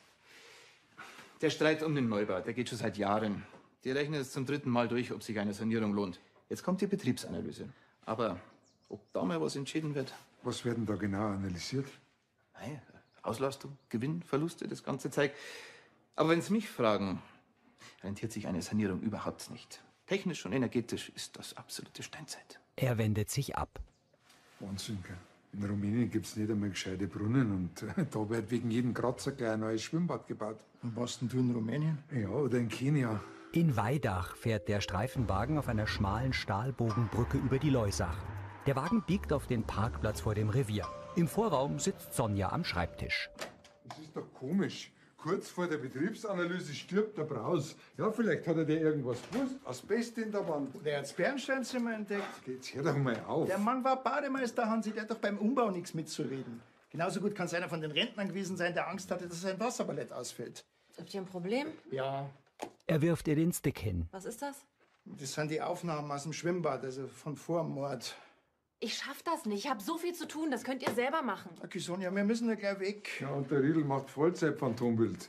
Speaker 7: der Streit um den Neubau, der geht schon seit Jahren. Die rechnen jetzt zum dritten Mal durch, ob sich eine Sanierung lohnt. Jetzt kommt die Betriebsanalyse. Aber ob da mal was entschieden wird?
Speaker 3: Was werden da genau analysiert?
Speaker 7: Nein, Auslastung, Gewinn, Verluste, das ganze Zeug. Aber wenn Sie mich fragen, rentiert sich eine Sanierung überhaupt nicht. Technisch und energetisch ist das absolute Steinzeit.
Speaker 2: Er wendet sich ab.
Speaker 3: Wahnsinn, gell? In Rumänien gibt es nicht einmal gescheite Brunnen und äh, da wird wegen jedem Kratzer gleich ein neues Schwimmbad gebaut.
Speaker 4: Und was denn du in Rumänien?
Speaker 3: Ja, oder in Kenia.
Speaker 2: In Weidach fährt der Streifenwagen auf einer schmalen Stahlbogenbrücke über die Loisach. Der Wagen biegt auf den Parkplatz vor dem Revier. Im Vorraum sitzt Sonja am Schreibtisch.
Speaker 3: Das ist doch komisch. Kurz vor der Betriebsanalyse stirbt der Braus. Ja, vielleicht hat er dir irgendwas gewusst. Asbest in der Wand.
Speaker 4: Der hat das Bernsteinzimmer entdeckt.
Speaker 3: Jetzt hör doch mal auf.
Speaker 4: Der Mann war Bademeister, Hansi, der hat doch beim Umbau nichts mitzureden. Genauso gut kann es einer von den Rentnern gewesen sein, der Angst hatte, dass sein Wasserballett ausfällt.
Speaker 12: Habt ihr ein Problem?
Speaker 4: Ja,
Speaker 2: Er wirft ihr den Stick hin.
Speaker 12: Was ist das?
Speaker 4: das sind die Aufnahmen aus dem Schwimmbad, also von vor dem Mord.
Speaker 12: Ich schaff das nicht. Ich habe so viel zu tun. Das könnt ihr selber machen.
Speaker 4: Okay, Sonja, wir müssen ja gleich weg.
Speaker 3: Ja, und der Riedel macht Vollzeit-Phantombild.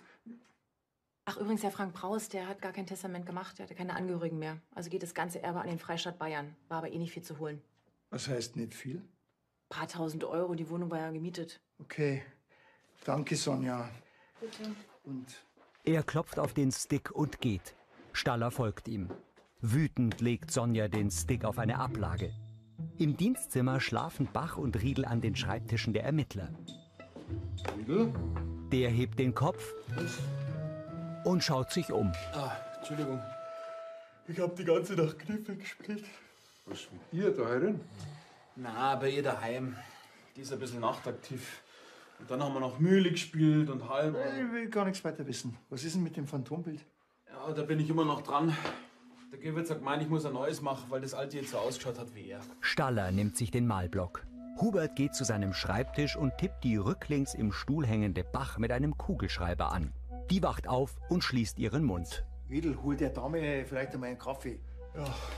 Speaker 12: Ach, übrigens, der Frank Braus, der hat gar kein Testament gemacht. Der hatte keine Angehörigen mehr. Also geht das ganze Erbe an den Freistaat Bayern. War aber eh nicht viel zu holen.
Speaker 4: Was heißt nicht viel?
Speaker 12: Ein paar tausend Euro. Die Wohnung war ja gemietet.
Speaker 4: Okay, danke, Sonja.
Speaker 12: Bitte.
Speaker 4: Und
Speaker 2: Er klopft auf den Stick und geht. Staller folgt ihm. Wütend legt Sonja den Stick auf eine Ablage. Im Dienstzimmer schlafen Bach und Riedel an den Schreibtischen der Ermittler.
Speaker 3: Riedel?
Speaker 2: Der hebt den Kopf und schaut sich um.
Speaker 7: Ah, Entschuldigung.
Speaker 4: ich hab die ganze Nacht Kniffel gespielt.
Speaker 3: Was mit ihr da herin?
Speaker 14: Na, bei ihr daheim. Die ist ein bisschen nachtaktiv. Und dann haben wir noch Mühle gespielt und halb.
Speaker 4: Ich will gar nichts weiter wissen. Was ist denn mit dem Phantombild?
Speaker 14: Ja, da bin ich immer noch dran. Der Gewitz hat gemeint, ich muss ein neues machen, weil das alte jetzt so ausgeschaut hat wie er.
Speaker 2: Staller nimmt sich den Malblock. Hubert geht zu seinem Schreibtisch und tippt die rücklings im Stuhl hängende Bach mit einem Kugelschreiber an. Die wacht auf und schließt ihren Mund.
Speaker 4: Riedel, hol der Dame vielleicht einmal einen Kaffee. Ja,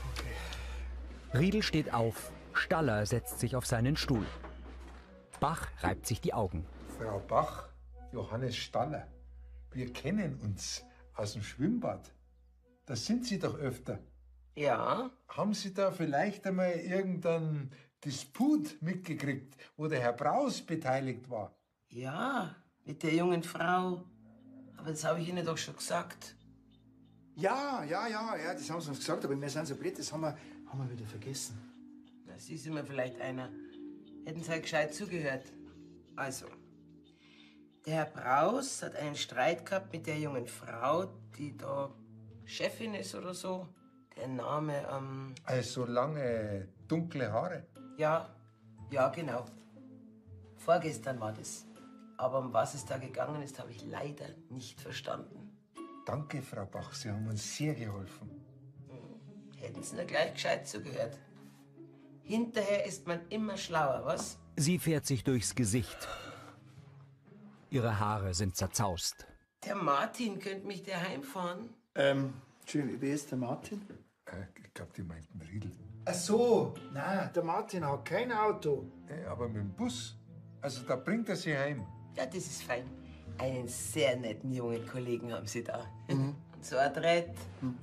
Speaker 4: okay.
Speaker 2: Riedel steht auf. Staller setzt sich auf seinen Stuhl. Bach reibt sich die Augen.
Speaker 3: Frau Bach, Johannes Staller. wir kennen uns aus dem Schwimmbad. Da sind Sie doch öfter.
Speaker 13: Ja.
Speaker 3: Haben Sie da vielleicht einmal irgendeinen Disput mitgekriegt, wo der Herr Braus beteiligt war?
Speaker 13: Ja, mit der jungen Frau. Aber das habe ich Ihnen doch schon gesagt.
Speaker 4: Ja, ja, ja, ja, das haben sie uns gesagt, aber wir sind so blöd, das haben wir, haben wir wieder vergessen.
Speaker 13: Na, Sie sind mir vielleicht einer. Hätten Sie halt gescheit zugehört. Also, der Herr Braus hat einen Streit gehabt mit der jungen Frau, die da Chefin ist oder so. Der Name, ähm...
Speaker 3: Also lange, dunkle Haare.
Speaker 13: Ja, ja, genau. Vorgestern war das. Aber um was es da gegangen ist, habe ich leider nicht verstanden.
Speaker 3: Danke, Frau Bach, Sie haben uns sehr geholfen.
Speaker 13: Hätten Sie nur gleich gescheit zugehört. Hinterher ist man immer schlauer, was?
Speaker 2: Sie fährt sich durchs Gesicht. Ihre Haare sind zerzaust.
Speaker 13: Der Martin könnte mich daheim fahren.
Speaker 4: Ähm, Entschuldigung, wer ist der Martin?
Speaker 3: Äh, ich glaube, die meinten Riedl.
Speaker 4: Ach so, nein, der Martin hat kein Auto.
Speaker 3: Äh, aber mit dem Bus. Also da bringt er sie heim.
Speaker 13: Ja, das ist fein. Einen sehr netten jungen Kollegen haben Sie da.
Speaker 4: Mhm.
Speaker 13: Und so adrett.
Speaker 4: Mhm.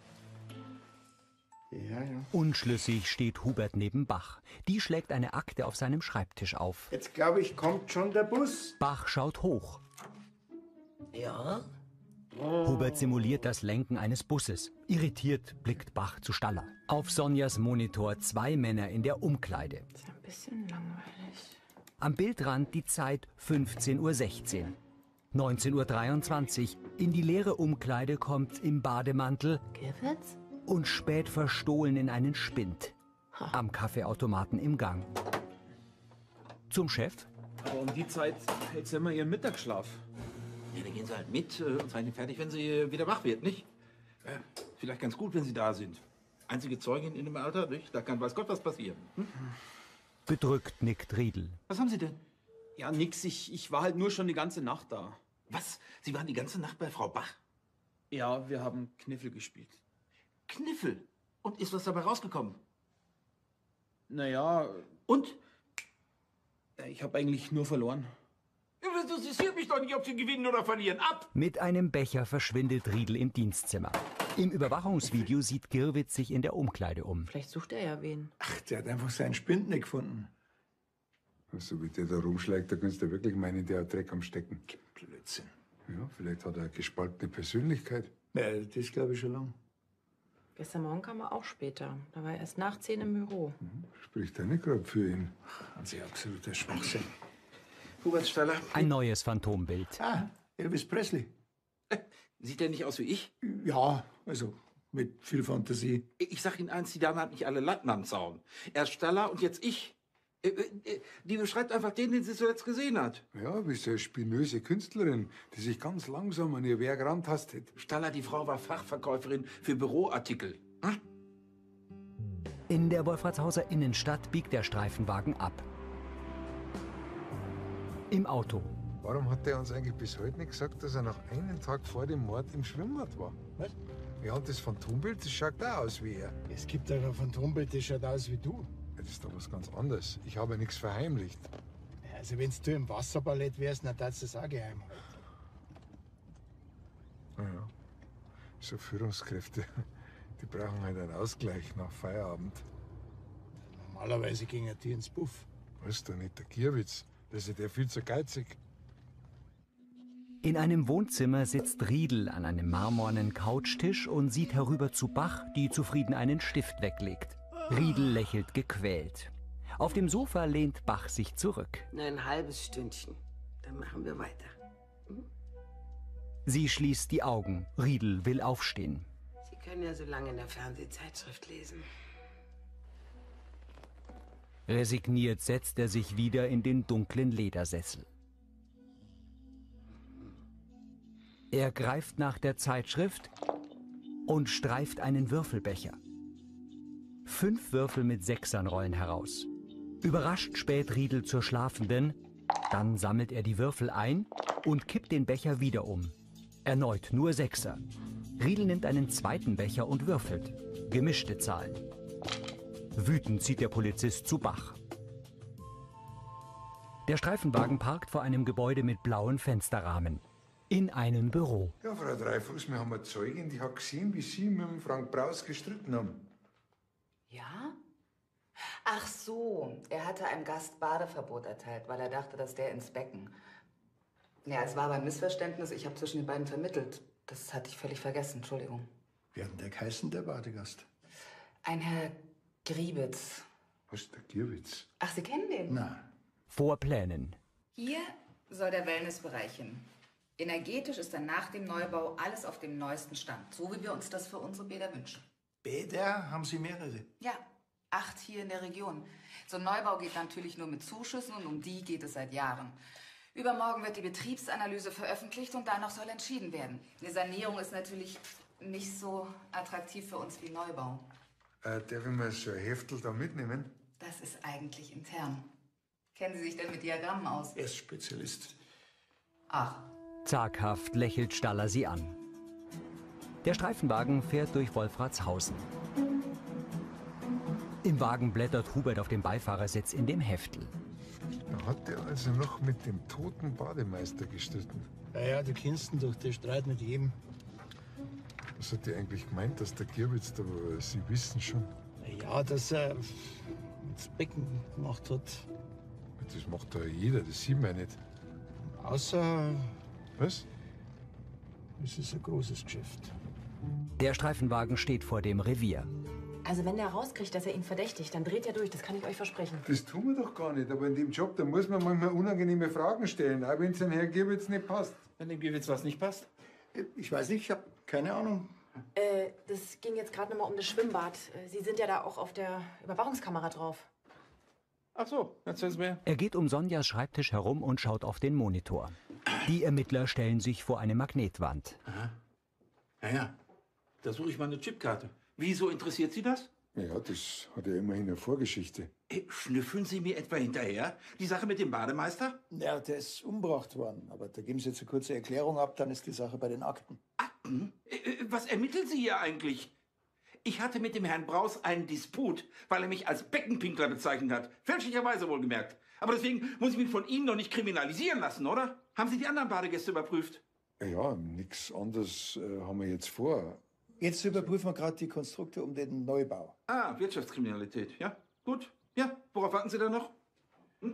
Speaker 4: Ja, ja.
Speaker 2: Unschlüssig steht Hubert neben Bach. Die schlägt eine Akte auf seinem Schreibtisch auf.
Speaker 4: Jetzt glaube ich, kommt schon der Bus.
Speaker 2: Bach schaut hoch.
Speaker 13: Ja?
Speaker 2: Hubert simuliert das Lenken eines Busses. Irritiert blickt Bach zu Staller. Auf Sonjas Monitor zwei Männer in der Umkleide.
Speaker 12: Das ist ein bisschen langweilig.
Speaker 2: Am Bildrand die Zeit fünfzehn Uhr sechzehn. neunzehn Uhr dreiundzwanzig. In die leere Umkleide kommt im Bademantel
Speaker 12: Gewürz?
Speaker 2: und spät verstohlen in einen Spind. Am Kaffeeautomaten im Gang. Zum Chef.
Speaker 14: Aber um die Zeit hält sie immer ihren Mittagsschlaf.
Speaker 11: Ja, dann gehen Sie halt mit äh, und seien fertig, wenn sie äh, wieder wach wird, nicht? Äh, vielleicht ganz gut, wenn Sie da sind. Einzige Zeugin in dem Alter, nicht? Da kann weiß Gott was passieren. Hm?
Speaker 2: Bedrückt nickt Riedl.
Speaker 11: Was haben Sie denn?
Speaker 14: Ja, nix. Ich, ich war halt nur schon die ganze Nacht da.
Speaker 11: Was? Sie waren die ganze Nacht bei Frau Bach?
Speaker 14: Ja, wir haben Kniffel gespielt.
Speaker 11: Kniffel? Und ist was dabei rausgekommen?
Speaker 14: Naja.
Speaker 11: Und?
Speaker 14: Ja, ich habe eigentlich nur verloren.
Speaker 11: Das interessiert mich doch nicht, ob Sie gewinnen oder verlieren. Ab!
Speaker 2: Mit einem Becher verschwindet Riedl im Dienstzimmer. Im Überwachungsvideo sieht Girwitz sich in der Umkleide um.
Speaker 12: Vielleicht sucht er ja wen.
Speaker 4: Ach, der hat einfach seinen Spind nicht gefunden.
Speaker 3: So wie der da rumschlägt, da kannst du wirklich meinen, der hat Dreck am Stecken.
Speaker 4: Blödsinn.
Speaker 3: Ja, vielleicht hat er eine gespaltene Persönlichkeit.
Speaker 4: Ja, das glaube ich schon lang.
Speaker 12: Gestern Morgen kam er auch später. Da war er erst nach zehn im Büro.
Speaker 3: Spricht ja nicht gerade für ihn.
Speaker 4: An sich absoluter Schwachsinn.
Speaker 11: Hubert Staller.
Speaker 2: Ein neues Phantombild.
Speaker 4: Ah, Elvis Presley.
Speaker 11: Sieht er nicht aus wie ich?
Speaker 4: Ja, also mit viel Fantasie.
Speaker 11: Ich sag Ihnen eins, die Dame hat nicht alle Latten am Zaun. Erst Staller und jetzt ich. Äh, äh, Die beschreibt einfach den, den sie zuletzt gesehen hat.
Speaker 3: Ja, wie so eine spinöse Künstlerin, die sich ganz langsam an ihr Werk rantastet.
Speaker 11: Staller, die Frau war Fachverkäuferin für Büroartikel. Hm?
Speaker 2: In der Wolfratshauser Innenstadt biegt der Streifenwagen ab. Im Auto.
Speaker 3: Warum hat der uns eigentlich bis heute nicht gesagt, dass er noch einen Tag vor dem Mord im Schwimmbad war?
Speaker 4: Was?
Speaker 3: Ja, und das Phantombild, das schaut auch aus wie er.
Speaker 4: Es gibt aber ein Phantombild, das schaut aus wie du.
Speaker 3: Ja, das ist doch was ganz anderes. Ich habe ja nichts verheimlicht.
Speaker 4: Also wenn du im Wasserballett wärst, dann darfst du das auch geheim halten.
Speaker 3: Naja, so Führungskräfte, die brauchen halt einen Ausgleich nach Feierabend.
Speaker 4: Normalerweise gingen die ins Buff.
Speaker 3: Weißt du, nicht der Gierwitz. Das ist der viel zu geizig.
Speaker 2: In einem Wohnzimmer sitzt Riedl an einem marmornen Couchtisch und sieht herüber zu Bach, die zufrieden einen Stift weglegt. Riedl lächelt gequält. Auf dem Sofa lehnt Bach sich zurück.
Speaker 13: Nur ein halbes Stündchen. Dann machen wir weiter. Hm?
Speaker 2: Sie schließt die Augen. Riedl will aufstehen.
Speaker 13: Sie können ja so lange in der Fernsehzeitschrift lesen.
Speaker 2: Resigniert setzt er sich wieder in den dunklen Ledersessel. Er greift nach der Zeitschrift und streift einen Würfelbecher. Fünf Würfel mit Sechsern rollen heraus. Überrascht späht Riedl zur Schlafenden, dann sammelt er die Würfel ein und kippt den Becher wieder um. Erneut nur Sechser. Riedl nimmt einen zweiten Becher und würfelt. Gemischte Zahlen. Wütend zieht der Polizist zu Bach. Der Streifenwagen parkt vor einem Gebäude mit blauen Fensterrahmen. In einem Büro.
Speaker 3: Ja, Frau Dreifuß, wir haben eine Zeugin, die hat gesehen, wie Sie mit dem Frank Braus gestritten haben.
Speaker 9: Ja? Ach so, er hatte einem Gast Badeverbot erteilt, weil er dachte, dass der ins Becken. Ja, es war aber ein Missverständnis. Ich habe zwischen den beiden vermittelt. Das hatte ich völlig vergessen, Entschuldigung.
Speaker 4: Wie hat denn der geheißen, der Badegast?
Speaker 9: Ein Herr Griebitz.
Speaker 3: Was ist der Gierwitz?
Speaker 9: Ach, Sie kennen den?
Speaker 4: Na.
Speaker 2: Vor Plänen.
Speaker 9: Hier soll der Wellnessbereich hin. Energetisch ist dann nach dem Neubau alles auf dem neuesten Stand. So wie wir uns das für unsere Bäder wünschen.
Speaker 4: Bäder haben Sie mehrere?
Speaker 9: Ja, acht hier in der Region. So ein Neubau geht natürlich nur mit Zuschüssen und um die geht es seit Jahren. Übermorgen wird die Betriebsanalyse veröffentlicht und danach soll entschieden werden. Eine Sanierung ist natürlich nicht so attraktiv für uns wie Neubau.
Speaker 3: Äh, darf ich mal so ein Heftel da mitnehmen?
Speaker 9: Das ist eigentlich intern. Kennen Sie sich denn mit Diagrammen aus?
Speaker 4: Er ist Spezialist.
Speaker 9: Ach.
Speaker 2: Zaghaft lächelt Staller sie an. Der Streifenwagen fährt durch Wolfratshausen. Im Wagen blättert Hubert auf dem Beifahrersitz in dem Heftel.
Speaker 3: Da hat er also noch mit dem toten Bademeister gestritten.
Speaker 4: Ja, ja, du kennst ihn doch, der Streit mit jedem.
Speaker 3: Was hat der eigentlich gemeint, dass der Gierwitz da war? Sie wissen schon.
Speaker 4: Ja, dass er ins Becken gemacht hat.
Speaker 3: Das macht doch jeder, das sieht man nicht.
Speaker 4: Außer...
Speaker 3: Was?
Speaker 4: Es ist ein großes Geschäft.
Speaker 2: Der Streifenwagen steht vor dem Revier.
Speaker 12: Also wenn der rauskriegt, dass er ihn verdächtigt, dann dreht er durch, das kann ich euch versprechen.
Speaker 3: Das tun wir doch gar nicht, aber in dem Job, da muss man manchmal unangenehme Fragen stellen, auch wenn es dem Herrn Gierwitz nicht passt.
Speaker 11: Wenn dem Gierwitz was nicht passt?
Speaker 4: Ich weiß nicht, ich habe keine Ahnung.
Speaker 12: Äh, das ging jetzt gerade noch mal um das Schwimmbad. Äh, Sie sind ja da auch auf der Überwachungskamera drauf.
Speaker 11: Ach so, erzähl's mir.
Speaker 2: Er geht um Sonjas Schreibtisch herum und schaut auf den Monitor. Die Ermittler stellen sich vor eine Magnetwand.
Speaker 11: Aha. Naja, da suche ich mal eine Chipkarte. Wieso interessiert Sie das?
Speaker 3: Ja, das hat ja immerhin eine Vorgeschichte.
Speaker 11: Äh, Schnüffeln Sie mir etwa hinterher? Die Sache mit dem Bademeister?
Speaker 4: Ja, der ist umgebracht worden. Aber da geben Sie jetzt eine kurze Erklärung ab, dann ist die Sache bei den Akten.
Speaker 11: Akten? Äh, was ermitteln Sie hier eigentlich? Ich hatte mit dem Herrn Braus einen Disput, weil er mich als Beckenpinkler bezeichnet hat. Fälschlicherweise wohlgemerkt. Aber deswegen muss ich mich von Ihnen noch nicht kriminalisieren lassen, oder? Haben Sie die anderen Badegäste überprüft?
Speaker 3: Ja, nichts anderes äh, haben wir jetzt vor.
Speaker 4: Jetzt überprüfen wir gerade die Konstrukte um den Neubau.
Speaker 11: Ah, Wirtschaftskriminalität. Ja, gut. Ja, worauf warten Sie da noch? Hm?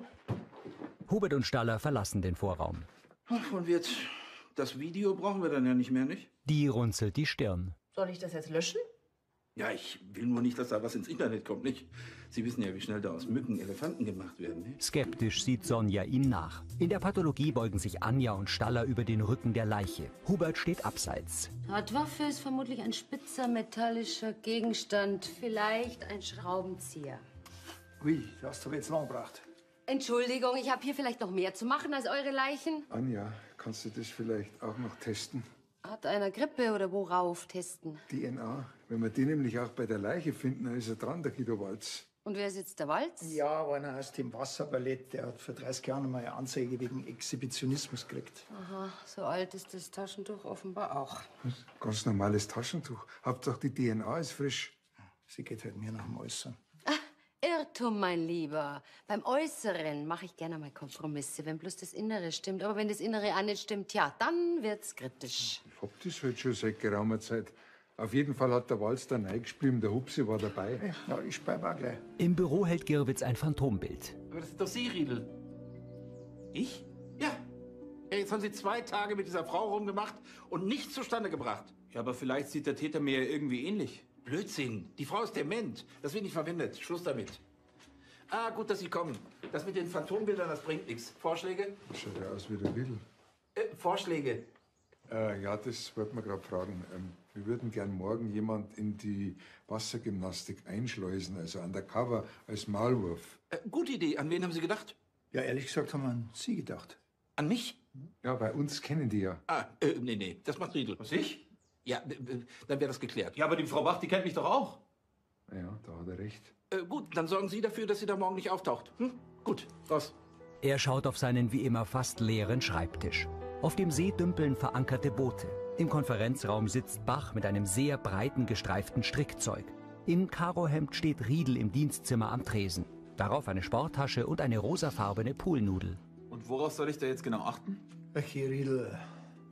Speaker 2: Hubert und Staller verlassen den Vorraum.
Speaker 11: Ach, und jetzt, das Video brauchen wir dann ja nicht mehr, nicht?
Speaker 2: Die runzelt die Stirn.
Speaker 12: Soll ich das jetzt löschen?
Speaker 11: Ja, ich will nur nicht, dass da was ins Internet kommt, nicht? Sie wissen ja, wie schnell da aus Mücken Elefanten gemacht werden, nicht?
Speaker 2: Skeptisch sieht Sonja ihm nach. In der Pathologie beugen sich Anja und Staller über den Rücken der Leiche. Hubert steht abseits.
Speaker 6: Tatwaffe ist vermutlich ein spitzer metallischer Gegenstand. Vielleicht ein Schraubenzieher.
Speaker 4: Ui, das hast du aber jetzt lang gebracht.
Speaker 6: Entschuldigung, ich habe hier vielleicht noch mehr zu machen als eure Leichen.
Speaker 3: Anja, kannst du das vielleicht auch noch testen?
Speaker 6: Hat einer Grippe oder worauf testen?
Speaker 3: D N A. Wenn wir die nämlich auch bei der Leiche finden, dann ist er dran, der Guido Walz.
Speaker 6: Und wer ist jetzt der Walz?
Speaker 4: Ja, einer aus dem Wasserballett, der hat vor dreißig Jahren mal eine Anzeige wegen Exhibitionismus gekriegt.
Speaker 6: Aha, so alt ist das Taschentuch offenbar auch.
Speaker 3: Ganz normales Taschentuch. Hauptsache die D N A ist frisch.
Speaker 4: Sie geht halt mir nach dem Äußeren.
Speaker 6: Irrtum, mein Lieber. Beim Äußeren mache ich gerne mal Kompromisse, wenn bloß das Innere stimmt. Aber wenn das Innere auch nicht stimmt, ja, dann wird's kritisch.
Speaker 3: Ich hab das halt schon seit geraumer Zeit. Auf jeden Fall hat der Walz da reingespielt, der Hupsi war dabei.
Speaker 4: Ja, ich bleibe auch gleich.
Speaker 2: Im Büro hält Gierwitz ein Phantombild.
Speaker 11: Aber das ist doch Sie, Riedel. Ich? Ja. Ja, jetzt haben Sie zwei Tage mit dieser Frau rumgemacht und nichts zustande gebracht.
Speaker 14: Ja, aber vielleicht sieht der Täter mir ja irgendwie ähnlich.
Speaker 11: Blödsinn. Die Frau ist dement. Das wird nicht verwendet. Schluss damit. Ah, gut, dass Sie kommen. Das mit den Phantombildern, das bringt nichts. Vorschläge?
Speaker 3: Das schaut ja aus wie der Riedel.
Speaker 11: Äh, Vorschläge?
Speaker 3: Äh, ja, das wollten wir gerade fragen. Ähm, wir würden gern morgen jemand in die Wassergymnastik einschleusen, also undercover als Maulwurf.
Speaker 11: Äh, gute Idee. An wen haben Sie gedacht?
Speaker 4: Ja, ehrlich gesagt haben wir an Sie gedacht.
Speaker 11: An mich?
Speaker 3: Ja, bei uns kennen die ja.
Speaker 11: Ah, äh, nee, nee. Das macht Riedel.
Speaker 14: Was, ich?
Speaker 11: Ja, äh, dann wäre das geklärt.
Speaker 14: Ja, aber die Frau Bach, die kennt mich doch auch.
Speaker 3: Ja, da hat er recht.
Speaker 11: Äh, gut, dann sorgen Sie dafür, dass sie da morgen nicht auftaucht. Hm? Gut, raus.
Speaker 2: Er schaut auf seinen wie immer fast leeren Schreibtisch. Auf dem See dümpeln verankerte Boote. Im Konferenzraum sitzt Bach mit einem sehr breiten gestreiften Strickzeug. Im Karohemd steht Riedel im Dienstzimmer am Tresen. Darauf eine Sporttasche und eine rosafarbene Poolnudel.
Speaker 14: Und worauf soll ich da jetzt genau achten?
Speaker 4: Ach, Riedel.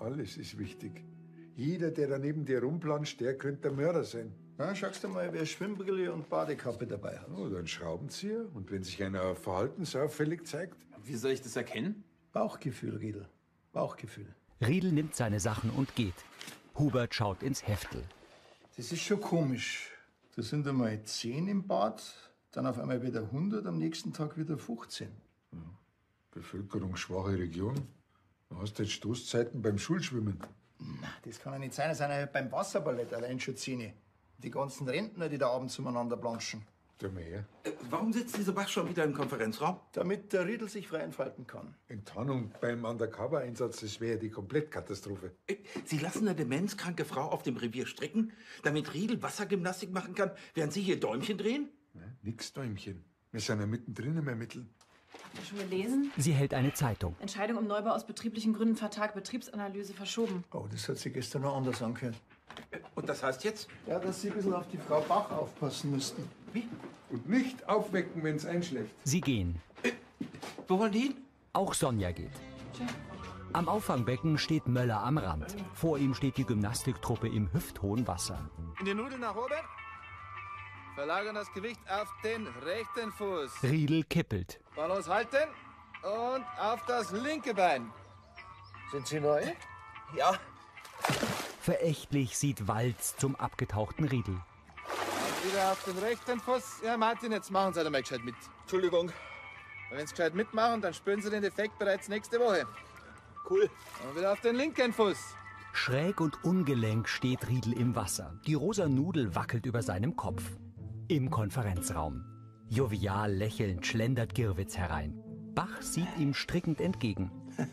Speaker 3: Alles ist wichtig. Jeder, der da neben dir rumplanscht, der könnte der Mörder sein.
Speaker 4: Na, schaust du mal, wer Schwimmbrille und Badekappe dabei hat.
Speaker 3: Oder ein Schraubenzieher. Und wenn sich einer verhaltensauffällig zeigt?
Speaker 14: Wie soll ich das erkennen?
Speaker 4: Bauchgefühl, Riedel. Bauchgefühl.
Speaker 2: Riedel nimmt seine Sachen und geht. Hubert schaut ins Heftel.
Speaker 4: Das ist schon komisch. Da sind einmal zehn im Bad, dann auf einmal wieder hundert, am nächsten Tag wieder fünfzehn.
Speaker 3: Ja. Bevölkerungsschwache Region. Du hast jetzt Stoßzeiten beim Schulschwimmen.
Speaker 4: Na, das kann ja nicht sein. Das sind ja beim Wasserballett allein schon zehn. Die ganzen Rentner, die da abends umeinander planschen.
Speaker 3: Der Meer.
Speaker 11: Äh, warum sitzt dieser Bach schon wieder im Konferenzraum?
Speaker 4: Damit der Riedel sich frei entfalten kann.
Speaker 3: Enttarnung beim Undercover-Einsatz, das wäre die Komplettkatastrophe.
Speaker 11: Äh, Sie lassen eine demenzkranke Frau auf dem Revier stricken, damit Riedel Wassergymnastik machen kann, während Sie hier Däumchen drehen?
Speaker 3: Na, nix Däumchen. Wir sind ja mittendrin im Ermitteln.
Speaker 12: Habt ihr schon gelesen?
Speaker 2: Sie hält eine Zeitung.
Speaker 12: Entscheidung um Neubau aus betrieblichen Gründen vertagt, Betriebsanalyse verschoben.
Speaker 4: Oh, das hat sich gestern noch anders angehört.
Speaker 11: Und das heißt jetzt?
Speaker 4: Ja, dass Sie ein bisschen auf die Frau Bach aufpassen müssten.
Speaker 11: Wie?
Speaker 3: Und nicht aufwecken, wenn es einschläft.
Speaker 2: Sie gehen.
Speaker 11: Äh, wo wollen die hin?
Speaker 2: Auch Sonja geht. Am Auffangbecken steht Möller am Rand. Vor ihm steht die Gymnastiktruppe im hüfthohen Wasser.
Speaker 7: In die Nudeln nach oben. Verlagern das Gewicht auf den rechten Fuß.
Speaker 2: Riedel kippelt.
Speaker 7: Balance halten und auf das linke Bein.
Speaker 4: Sind Sie neu?
Speaker 7: Ja.
Speaker 2: Verächtlich sieht Walz zum abgetauchten Riedel.
Speaker 7: Und wieder auf den rechten Fuß. Ja, Martin, jetzt machen Sie halt einmal gescheit mit. Entschuldigung. Wenn Sie gescheit mitmachen, dann spüren Sie den Effekt bereits nächste Woche. Cool. Und wieder auf den linken Fuß.
Speaker 2: Schräg und ungelenk steht Riedel im Wasser. Die rosa Nudel wackelt über seinem Kopf. Im Konferenzraum. Jovial lächelnd schlendert Girwitz herein. Bach sieht ihm strickend entgegen.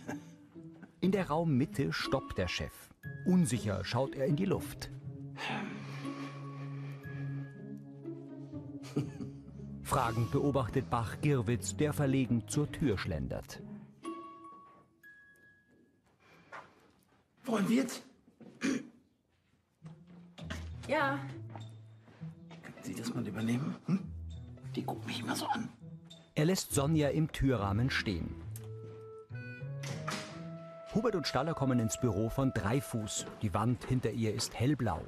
Speaker 2: In der Raummitte stoppt der Chef. Unsicher schaut er in die Luft. Fragend beobachtet Bach Girwitz, der verlegen zur Tür schlendert.
Speaker 11: Wollen wir jetzt?
Speaker 12: Ja.
Speaker 11: Können Sie das mal übernehmen? Hm? Die guckt mich immer so an.
Speaker 2: Er lässt Sonja im Türrahmen stehen. Hubert und Staller kommen ins Büro von Dreifuß. Die Wand hinter ihr ist hellblau.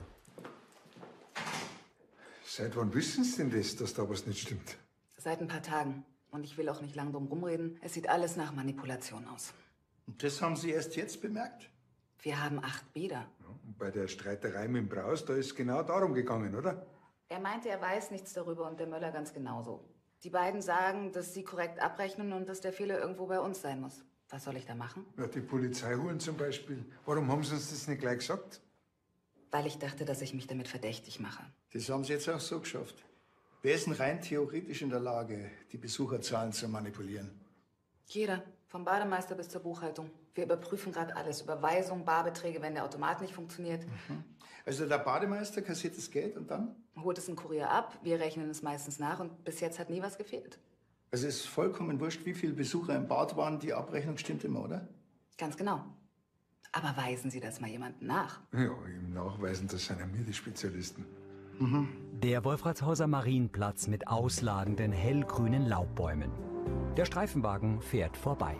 Speaker 3: Seit wann wissen Sie denn das, dass da was nicht stimmt?
Speaker 9: Seit ein paar Tagen. Und ich will auch nicht lang drum rumreden. Es sieht alles nach Manipulation aus.
Speaker 4: Und das haben Sie erst jetzt bemerkt?
Speaker 9: Wir haben acht Bäder.
Speaker 3: Ja, und bei der Streiterei mit dem Braus, da ist es genau darum gegangen, oder?
Speaker 9: Er meinte, er weiß nichts darüber und der Möller ganz genauso. Die beiden sagen, dass sie korrekt abrechnen und dass der Fehler irgendwo bei uns sein muss. Was soll ich da machen?
Speaker 3: Ja, die Polizei holen zum Beispiel. Warum haben Sie uns das nicht gleich gesagt?
Speaker 9: Weil ich dachte, dass ich mich damit verdächtig mache.
Speaker 4: Das haben Sie jetzt auch so geschafft. Wer ist denn rein theoretisch in der Lage, die Besucherzahlen zu manipulieren?
Speaker 9: Jeder, vom Bademeister bis zur Buchhaltung. Wir überprüfen gerade alles. Überweisung, Barbeträge, wenn der Automat nicht funktioniert.
Speaker 4: Mhm. Also der Bademeister kassiert das Geld und dann?
Speaker 9: Holt es ein Kurier ab, wir rechnen es meistens nach und bis jetzt hat nie was gefehlt.
Speaker 4: Also es ist vollkommen wurscht, wie viele Besucher im Bad waren. Die Abrechnung stimmt immer, oder?
Speaker 9: Ganz genau. Aber weisen Sie das mal jemandem nach?
Speaker 3: Ja, im Nachweisen, das sind ja mir die Spezialisten.
Speaker 4: Mhm.
Speaker 2: Der Wolfratshauser Marienplatz mit ausladenden hellgrünen Laubbäumen. Der Streifenwagen fährt vorbei.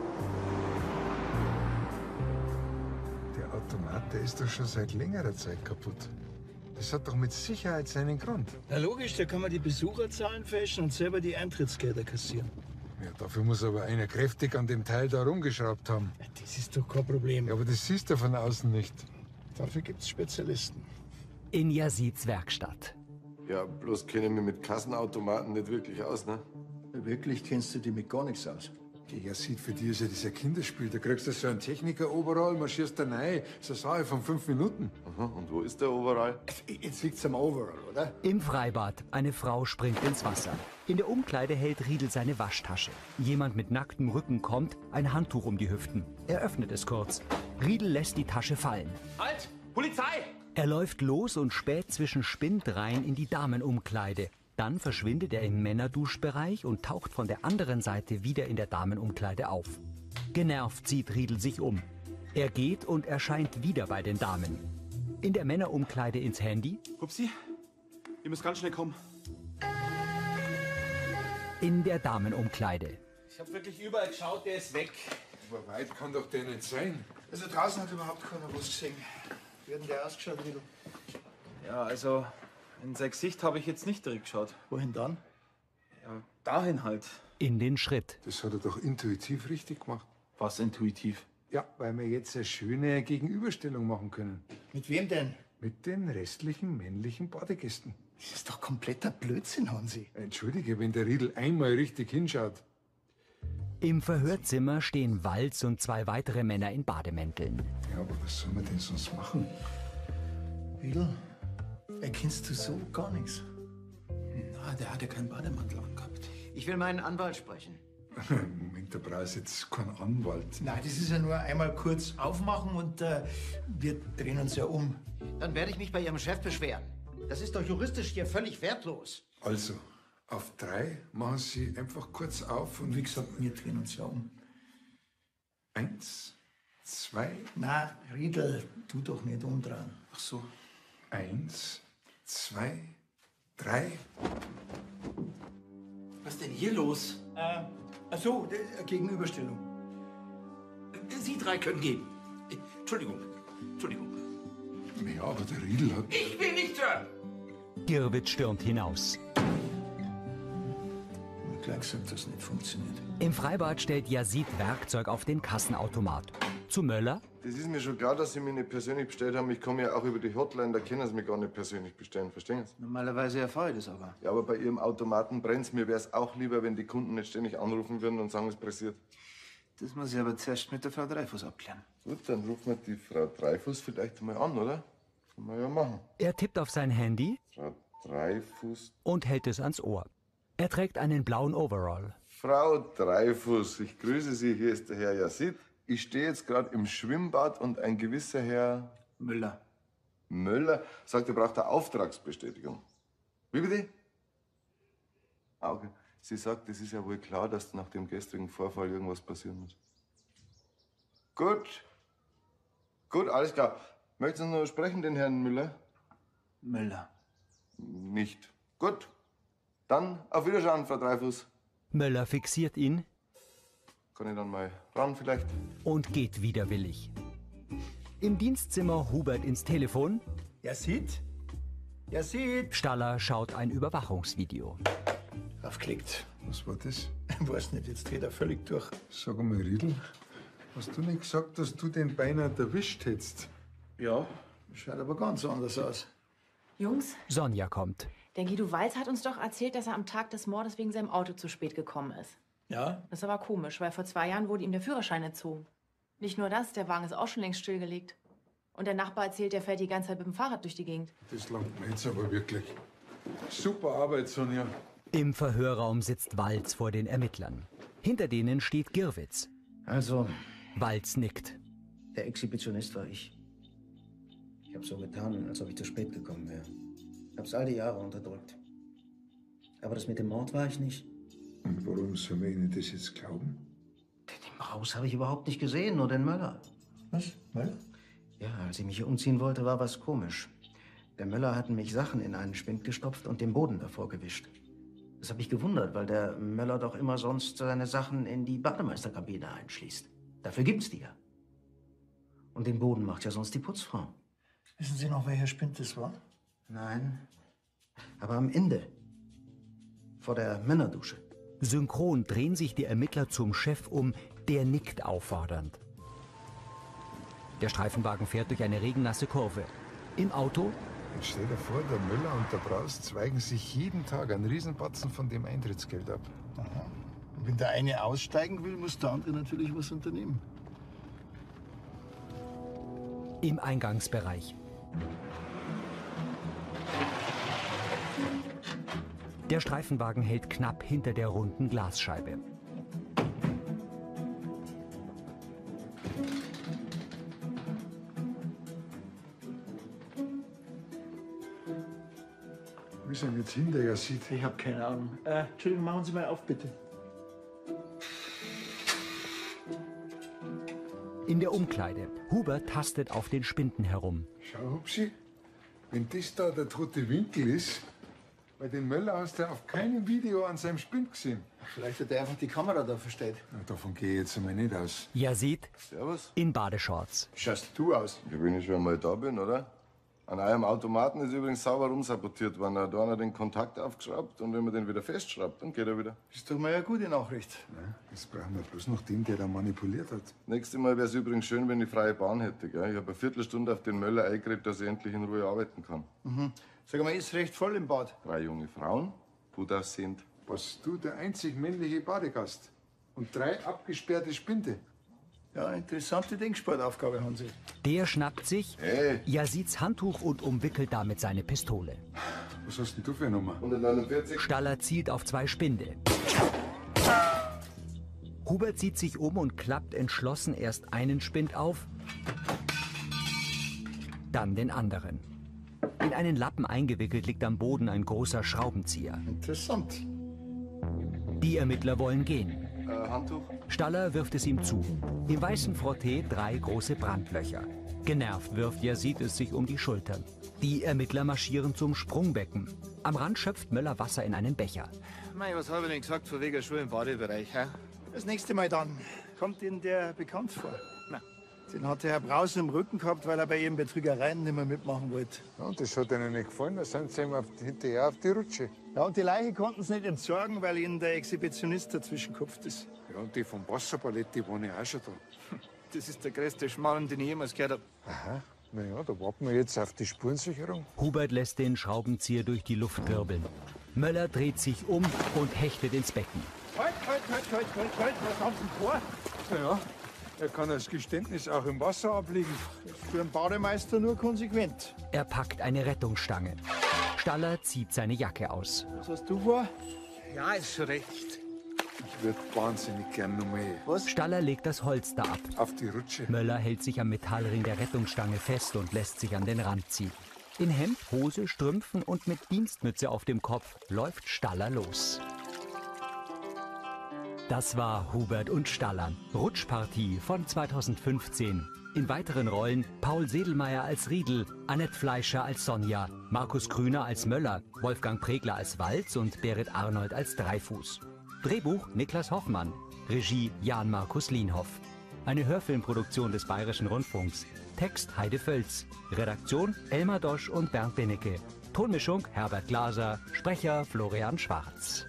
Speaker 3: Der Automat, der ist doch schon seit längerer Zeit kaputt. Das hat doch mit Sicherheit seinen Grund.
Speaker 4: Na logisch, da kann man die Besucherzahlen fälschen und selber die Eintrittsgelder kassieren.
Speaker 3: Ja, dafür muss aber einer kräftig an dem Teil da rumgeschraubt haben.
Speaker 4: Ja, das ist doch kein Problem.
Speaker 3: Ja, aber das siehst du von außen nicht.
Speaker 4: Dafür gibt's Spezialisten.
Speaker 2: In Yazids Werkstatt.
Speaker 15: Ja, bloß kenne ich mich mit Kassenautomaten nicht wirklich aus, ne?
Speaker 4: Wirklich kennst du dich mit gar nichts aus.
Speaker 3: Die Yazid, für die ist ja dieser Kinderspiel. Da kriegst du so einen Techniker overall, marschierst da rein. So eine Sache von fünf Minuten.
Speaker 15: Aha, und wo ist der Overall?
Speaker 4: Jetzt liegt's am Overall, oder?
Speaker 2: Im Freibad. Eine Frau springt ins Wasser. In der Umkleide hält Riedel seine Waschtasche. Jemand mit nacktem Rücken kommt, ein Handtuch um die Hüften. Er öffnet es kurz. Riedel lässt die Tasche fallen.
Speaker 11: Halt! Polizei!
Speaker 2: Er läuft los und späht zwischen Spindreihen in die Damenumkleide. Dann verschwindet er im Männerduschbereich und taucht von der anderen Seite wieder in der Damenumkleide auf. Genervt zieht Riedel sich um. Er geht und erscheint wieder bei den Damen. In der Männerumkleide ins Handy.
Speaker 14: Hupsi, ihr müsst ganz schnell kommen.
Speaker 2: In der Damenumkleide.
Speaker 14: Ich habe wirklich überall geschaut, der ist weg.
Speaker 3: Aber weit kann doch der nicht sein.
Speaker 4: Also draußen hat überhaupt keiner was gesehen. Wie hat denn der ausgeschaut, Riedl?
Speaker 7: Ja, also in sein Gesicht habe ich jetzt nicht direkt geschaut.
Speaker 4: Wohin dann?
Speaker 7: Ja, dahin halt.
Speaker 2: In den Schritt.
Speaker 3: Das hat er doch intuitiv richtig gemacht.
Speaker 7: Was intuitiv?
Speaker 3: Ja, weil wir jetzt eine schöne Gegenüberstellung machen können.
Speaker 4: Mit wem denn?
Speaker 3: Mit den restlichen männlichen Badegästen.
Speaker 4: Das ist doch kompletter Blödsinn, Hansi.
Speaker 3: Entschuldige, wenn der Riedl einmal richtig hinschaut.
Speaker 2: Im Verhörzimmer stehen Walz und zwei weitere Männer in Bademänteln.
Speaker 3: Ja, aber was soll man denn sonst machen?
Speaker 4: Riedl, erkennst du so gar nichts?
Speaker 11: Na, der hat ja keinen Bademantel angehabt.
Speaker 8: Ich will meinen Anwalt sprechen.
Speaker 3: Moment, der Braus jetzt kein Anwalt.
Speaker 4: Nein, das ist ja nur einmal kurz aufmachen und äh, wir drehen uns ja um.
Speaker 8: Dann werde ich mich bei Ihrem Chef beschweren. Das ist doch juristisch hier völlig wertlos.
Speaker 3: Also, auf drei machen Sie einfach kurz auf und
Speaker 4: Wie gesagt, wir drehen uns ja um.
Speaker 3: eins, zwei,
Speaker 4: Na, Riedl, tu doch nicht umdrehen.
Speaker 7: Ach so.
Speaker 3: eins, zwei, drei.
Speaker 11: Was ist denn hier los?
Speaker 4: Äh, ach so, äh, Gegenüberstellung.
Speaker 11: Sie drei können gehen. Entschuldigung, Entschuldigung.
Speaker 3: Ja, aber der Riedl hat...
Speaker 11: Ich will nicht hören!
Speaker 2: Girwitz stürmt hinaus.
Speaker 4: Ich hab gleich gesagt, dass das nicht funktioniert.
Speaker 2: Im Freibad stellt Yazid Werkzeug auf den Kassenautomat. Zu Möller.
Speaker 15: Das ist mir schon klar, dass Sie mich nicht persönlich bestellt haben. Ich komme ja auch über die Hotline, da können Sie mich gar nicht persönlich bestellen. Verstehen Sie?
Speaker 7: Normalerweise erfahre ich das aber.
Speaker 15: Ja, aber bei Ihrem Automaten brennt's. Mir wäre es auch lieber, wenn die Kunden nicht ständig anrufen würden und sagen, es passiert.
Speaker 7: Das muss ich aber zuerst mit der Frau Dreifuß abklären.
Speaker 15: Gut, dann rufen wir die Frau Dreifuß vielleicht mal an, oder? Können wir ja machen.
Speaker 2: Er tippt auf sein Handy
Speaker 15: Frau Dreifuß.
Speaker 2: und hält es ans Ohr. Er trägt einen blauen Overall.
Speaker 15: Frau Dreifuß, ich grüße Sie. Hier ist der Herr Yazid. Ich stehe jetzt gerade im Schwimmbad und ein gewisser Herr
Speaker 7: Müller.
Speaker 15: Müller sagt, er braucht eine Auftragsbestätigung. Wie bitte? Ah, okay. Sie sagt, es ist ja wohl klar, dass nach dem gestrigen Vorfall irgendwas passieren muss. Gut. Gut, alles klar. Möchten Sie noch sprechen, den Herrn Müller?
Speaker 7: Müller.
Speaker 15: Nicht. Gut. Dann auf Wiedersehen, Frau Dreifuß.
Speaker 2: Möller fixiert ihn
Speaker 15: Kann ich dann mal ran vielleicht?
Speaker 2: und geht widerwillig. Im Dienstzimmer Hubert ins Telefon.
Speaker 4: Yazid? Yazid?
Speaker 2: Staller schaut ein Überwachungsvideo.
Speaker 4: Aufgelegt.
Speaker 3: Was war das?
Speaker 4: Ich weiß nicht, jetzt dreht er völlig durch.
Speaker 3: Sag mal, Riedl, hast du nicht gesagt, dass du den beinahe erwischt hättest?
Speaker 7: Ja.
Speaker 4: Schaut aber ganz anders aus.
Speaker 12: Jungs,
Speaker 2: Sonja kommt.
Speaker 12: der Guido Walz hat uns doch erzählt, dass er am Tag des Mordes wegen seinem Auto zu spät gekommen ist.
Speaker 4: Ja?
Speaker 12: Das ist aber komisch, weil vor zwei Jahren wurde ihm der Führerschein entzogen. Nicht nur das, der Wagen ist auch schon längst stillgelegt. Und der Nachbar erzählt, der fährt die ganze Zeit mit dem Fahrrad durch die Gegend.
Speaker 3: Das langt mir jetzt aber wirklich. Super Arbeit, Sonja.
Speaker 2: Im Verhörraum sitzt Walz vor den Ermittlern. Hinter denen steht Girwitz.
Speaker 8: Also,
Speaker 2: Walz nickt.
Speaker 8: der Exhibitionist war ich. Ich habe so getan, als ob ich zu spät gekommen wäre. Hab's all die Jahre unterdrückt. Aber das mit dem Mord war ich nicht.
Speaker 3: Und warum soll man Ihnen das jetzt glauben?
Speaker 8: Den Braus habe ich überhaupt nicht gesehen, nur den Möller.
Speaker 4: Was? Möller?
Speaker 8: Ja, als ich mich hier umziehen wollte, war was komisch. Der Möller hat mich Sachen in einen Spind gestopft und den Boden davor gewischt. Das habe ich gewundert, weil der Möller doch immer sonst seine Sachen in die Bademeisterkabine einschließt. Dafür gibt's die ja. Und den Boden macht ja sonst die Putzfrau.
Speaker 4: Wissen Sie noch, welcher Spind das war?
Speaker 8: Nein. Aber am Ende. Vor der Männerdusche.
Speaker 2: Synchron drehen sich die Ermittler zum Chef um, der nickt auffordernd. Der Streifenwagen fährt durch eine regennasse Kurve. Im Auto
Speaker 3: Jetzt stell dir vor, der Müller und der Braus zweigen sich jeden Tag einen Riesenbatzen von dem Eintrittsgeld ab.
Speaker 4: Aha. Und wenn der eine aussteigen will, muss der andere natürlich was unternehmen.
Speaker 2: im Eingangsbereich. Der Streifenwagen hält knapp hinter der runden Glasscheibe.
Speaker 3: Wie ist denn jetzt hin, der Yazid?
Speaker 4: Ich habe keine Ahnung. Äh, Entschuldigung, machen Sie mal auf, bitte.
Speaker 2: In der Umkleide. Hubert tastet auf den Spinden herum.
Speaker 3: Schau, Hupsi, wenn das da der tote Winkel ist, Weil den Möller hast du auf keinem Video an seinem Spind gesehen.
Speaker 4: Vielleicht hat er einfach die Kamera da verstellt.
Speaker 3: Na, davon gehe ich jetzt einmal nicht aus.
Speaker 2: Yazid
Speaker 15: Servus.
Speaker 2: in Badeshorts.
Speaker 4: Schaust du aus?
Speaker 15: Ja, wenn ich schon mal da bin, oder? An eurem Automaten ist übrigens sauber rumsabotiert worden. Da hat einer den Kontakt aufgeschraubt und wenn man den wieder festschraubt, dann geht er wieder.
Speaker 4: Ist doch mal eine gute Nachricht.
Speaker 3: Ja, das brauchen wir bloß noch den, der da manipuliert hat.
Speaker 15: Nächstes Mal wäre es übrigens schön, wenn ich freie Bahn hätte. Gell? Ich habe eine Viertelstunde auf den Möller eingeredet, dass ich endlich in Ruhe arbeiten kann.
Speaker 4: Mhm. Sag mal, ist recht voll im Bad.
Speaker 15: Drei junge Frauen, gut aussehend.
Speaker 3: Was du der einzig männliche Badegast. Und drei abgesperrte Spinde.
Speaker 4: Ja, interessante Denksportaufgabe, Hansi.
Speaker 2: Der schnappt sich
Speaker 15: Hey.
Speaker 2: Yazids Handtuch und umwickelt damit seine Pistole.
Speaker 3: Was hast denn du für eine Nummer?
Speaker 15: hundertneunundvierzig.
Speaker 2: Staller zielt auf zwei Spinde. Hubert sieht sich um und klappt entschlossen erst einen Spind auf, dann den anderen. In einen Lappen eingewickelt liegt am Boden ein großer Schraubenzieher.
Speaker 4: Interessant.
Speaker 2: Die Ermittler wollen gehen.
Speaker 15: Äh, Handtuch?
Speaker 2: Staller wirft es ihm zu. Im weißen Frotté drei große Brandlöcher. Genervt wirft Yazid es sich um die Schultern. Die Ermittler marschieren zum Sprungbecken. Am Rand schöpft Möller Wasser in einen Becher.
Speaker 7: Mei, was habe ich denn gesagt von wegen Schuhe im Badebereich, hä?
Speaker 4: Das nächste Mal dann. Kommt Ihnen der bekannt vor?
Speaker 7: Na.
Speaker 4: Den hat der Herr Braus im Rücken gehabt, weil er bei Ihren Betrügereien nicht mehr mitmachen wollte.
Speaker 5: Ja, und das hat ihnen nicht gefallen, da sind sie ihm auf, hinterher auf die Rutsche.
Speaker 4: Ja, und die Leiche konnten sie nicht entsorgen, weil ihnen der Exhibitionist dazwischen gekupft ist.
Speaker 3: Ja, und die vom Wasserballett, die waren ja auch schon da.
Speaker 7: Das ist der größte Schmarrn, den ich jemals gehört habe.
Speaker 5: Aha, na ja, da warten wir jetzt auf die Spurensicherung.
Speaker 2: Hubert lässt den Schraubenzieher durch die Luft wirbeln. Möller dreht sich um und hechtet ins Becken.
Speaker 4: Halt, halt, halt, halt, halt, halt, was haben Sie vor?
Speaker 3: Naja, er kann das Geständnis auch im Wasser ablegen.
Speaker 4: Das ist für einen Bademeister nur konsequent.
Speaker 2: Er packt eine Rettungsstange. Staller zieht seine Jacke aus.
Speaker 4: Was hast du vor?
Speaker 7: Ja, ist schon recht.
Speaker 3: Ich würde wahnsinnig gern noch mal
Speaker 4: Was?
Speaker 2: Staller legt das Holster ab.
Speaker 3: auf die Rutsche.
Speaker 2: Möller hält sich am Metallring der Rettungsstange fest und lässt sich an den Rand ziehen. In Hemd, Hose, Strümpfen und mit Dienstmütze auf dem Kopf läuft Staller los. Das war Hubert und Staller. Rutschpartie von zweitausendfünfzehn. In weiteren Rollen Paul Sedelmeier als Riedel, Annette Fleischer als Sonja, Markus Grüner als Möller, Wolfgang Pregler als Walz und Berit Arnold als Dreifuß. Drehbuch Niklas Hoffmann. Regie Jan Markus Lienhoff. Eine Hörfilmproduktion des Bayerischen Rundfunks. Text Heide Völz. Redaktion Elmar Dosch und Bernd Benecke. Tonmischung Herbert Glaser. Sprecher Florian Schwarz.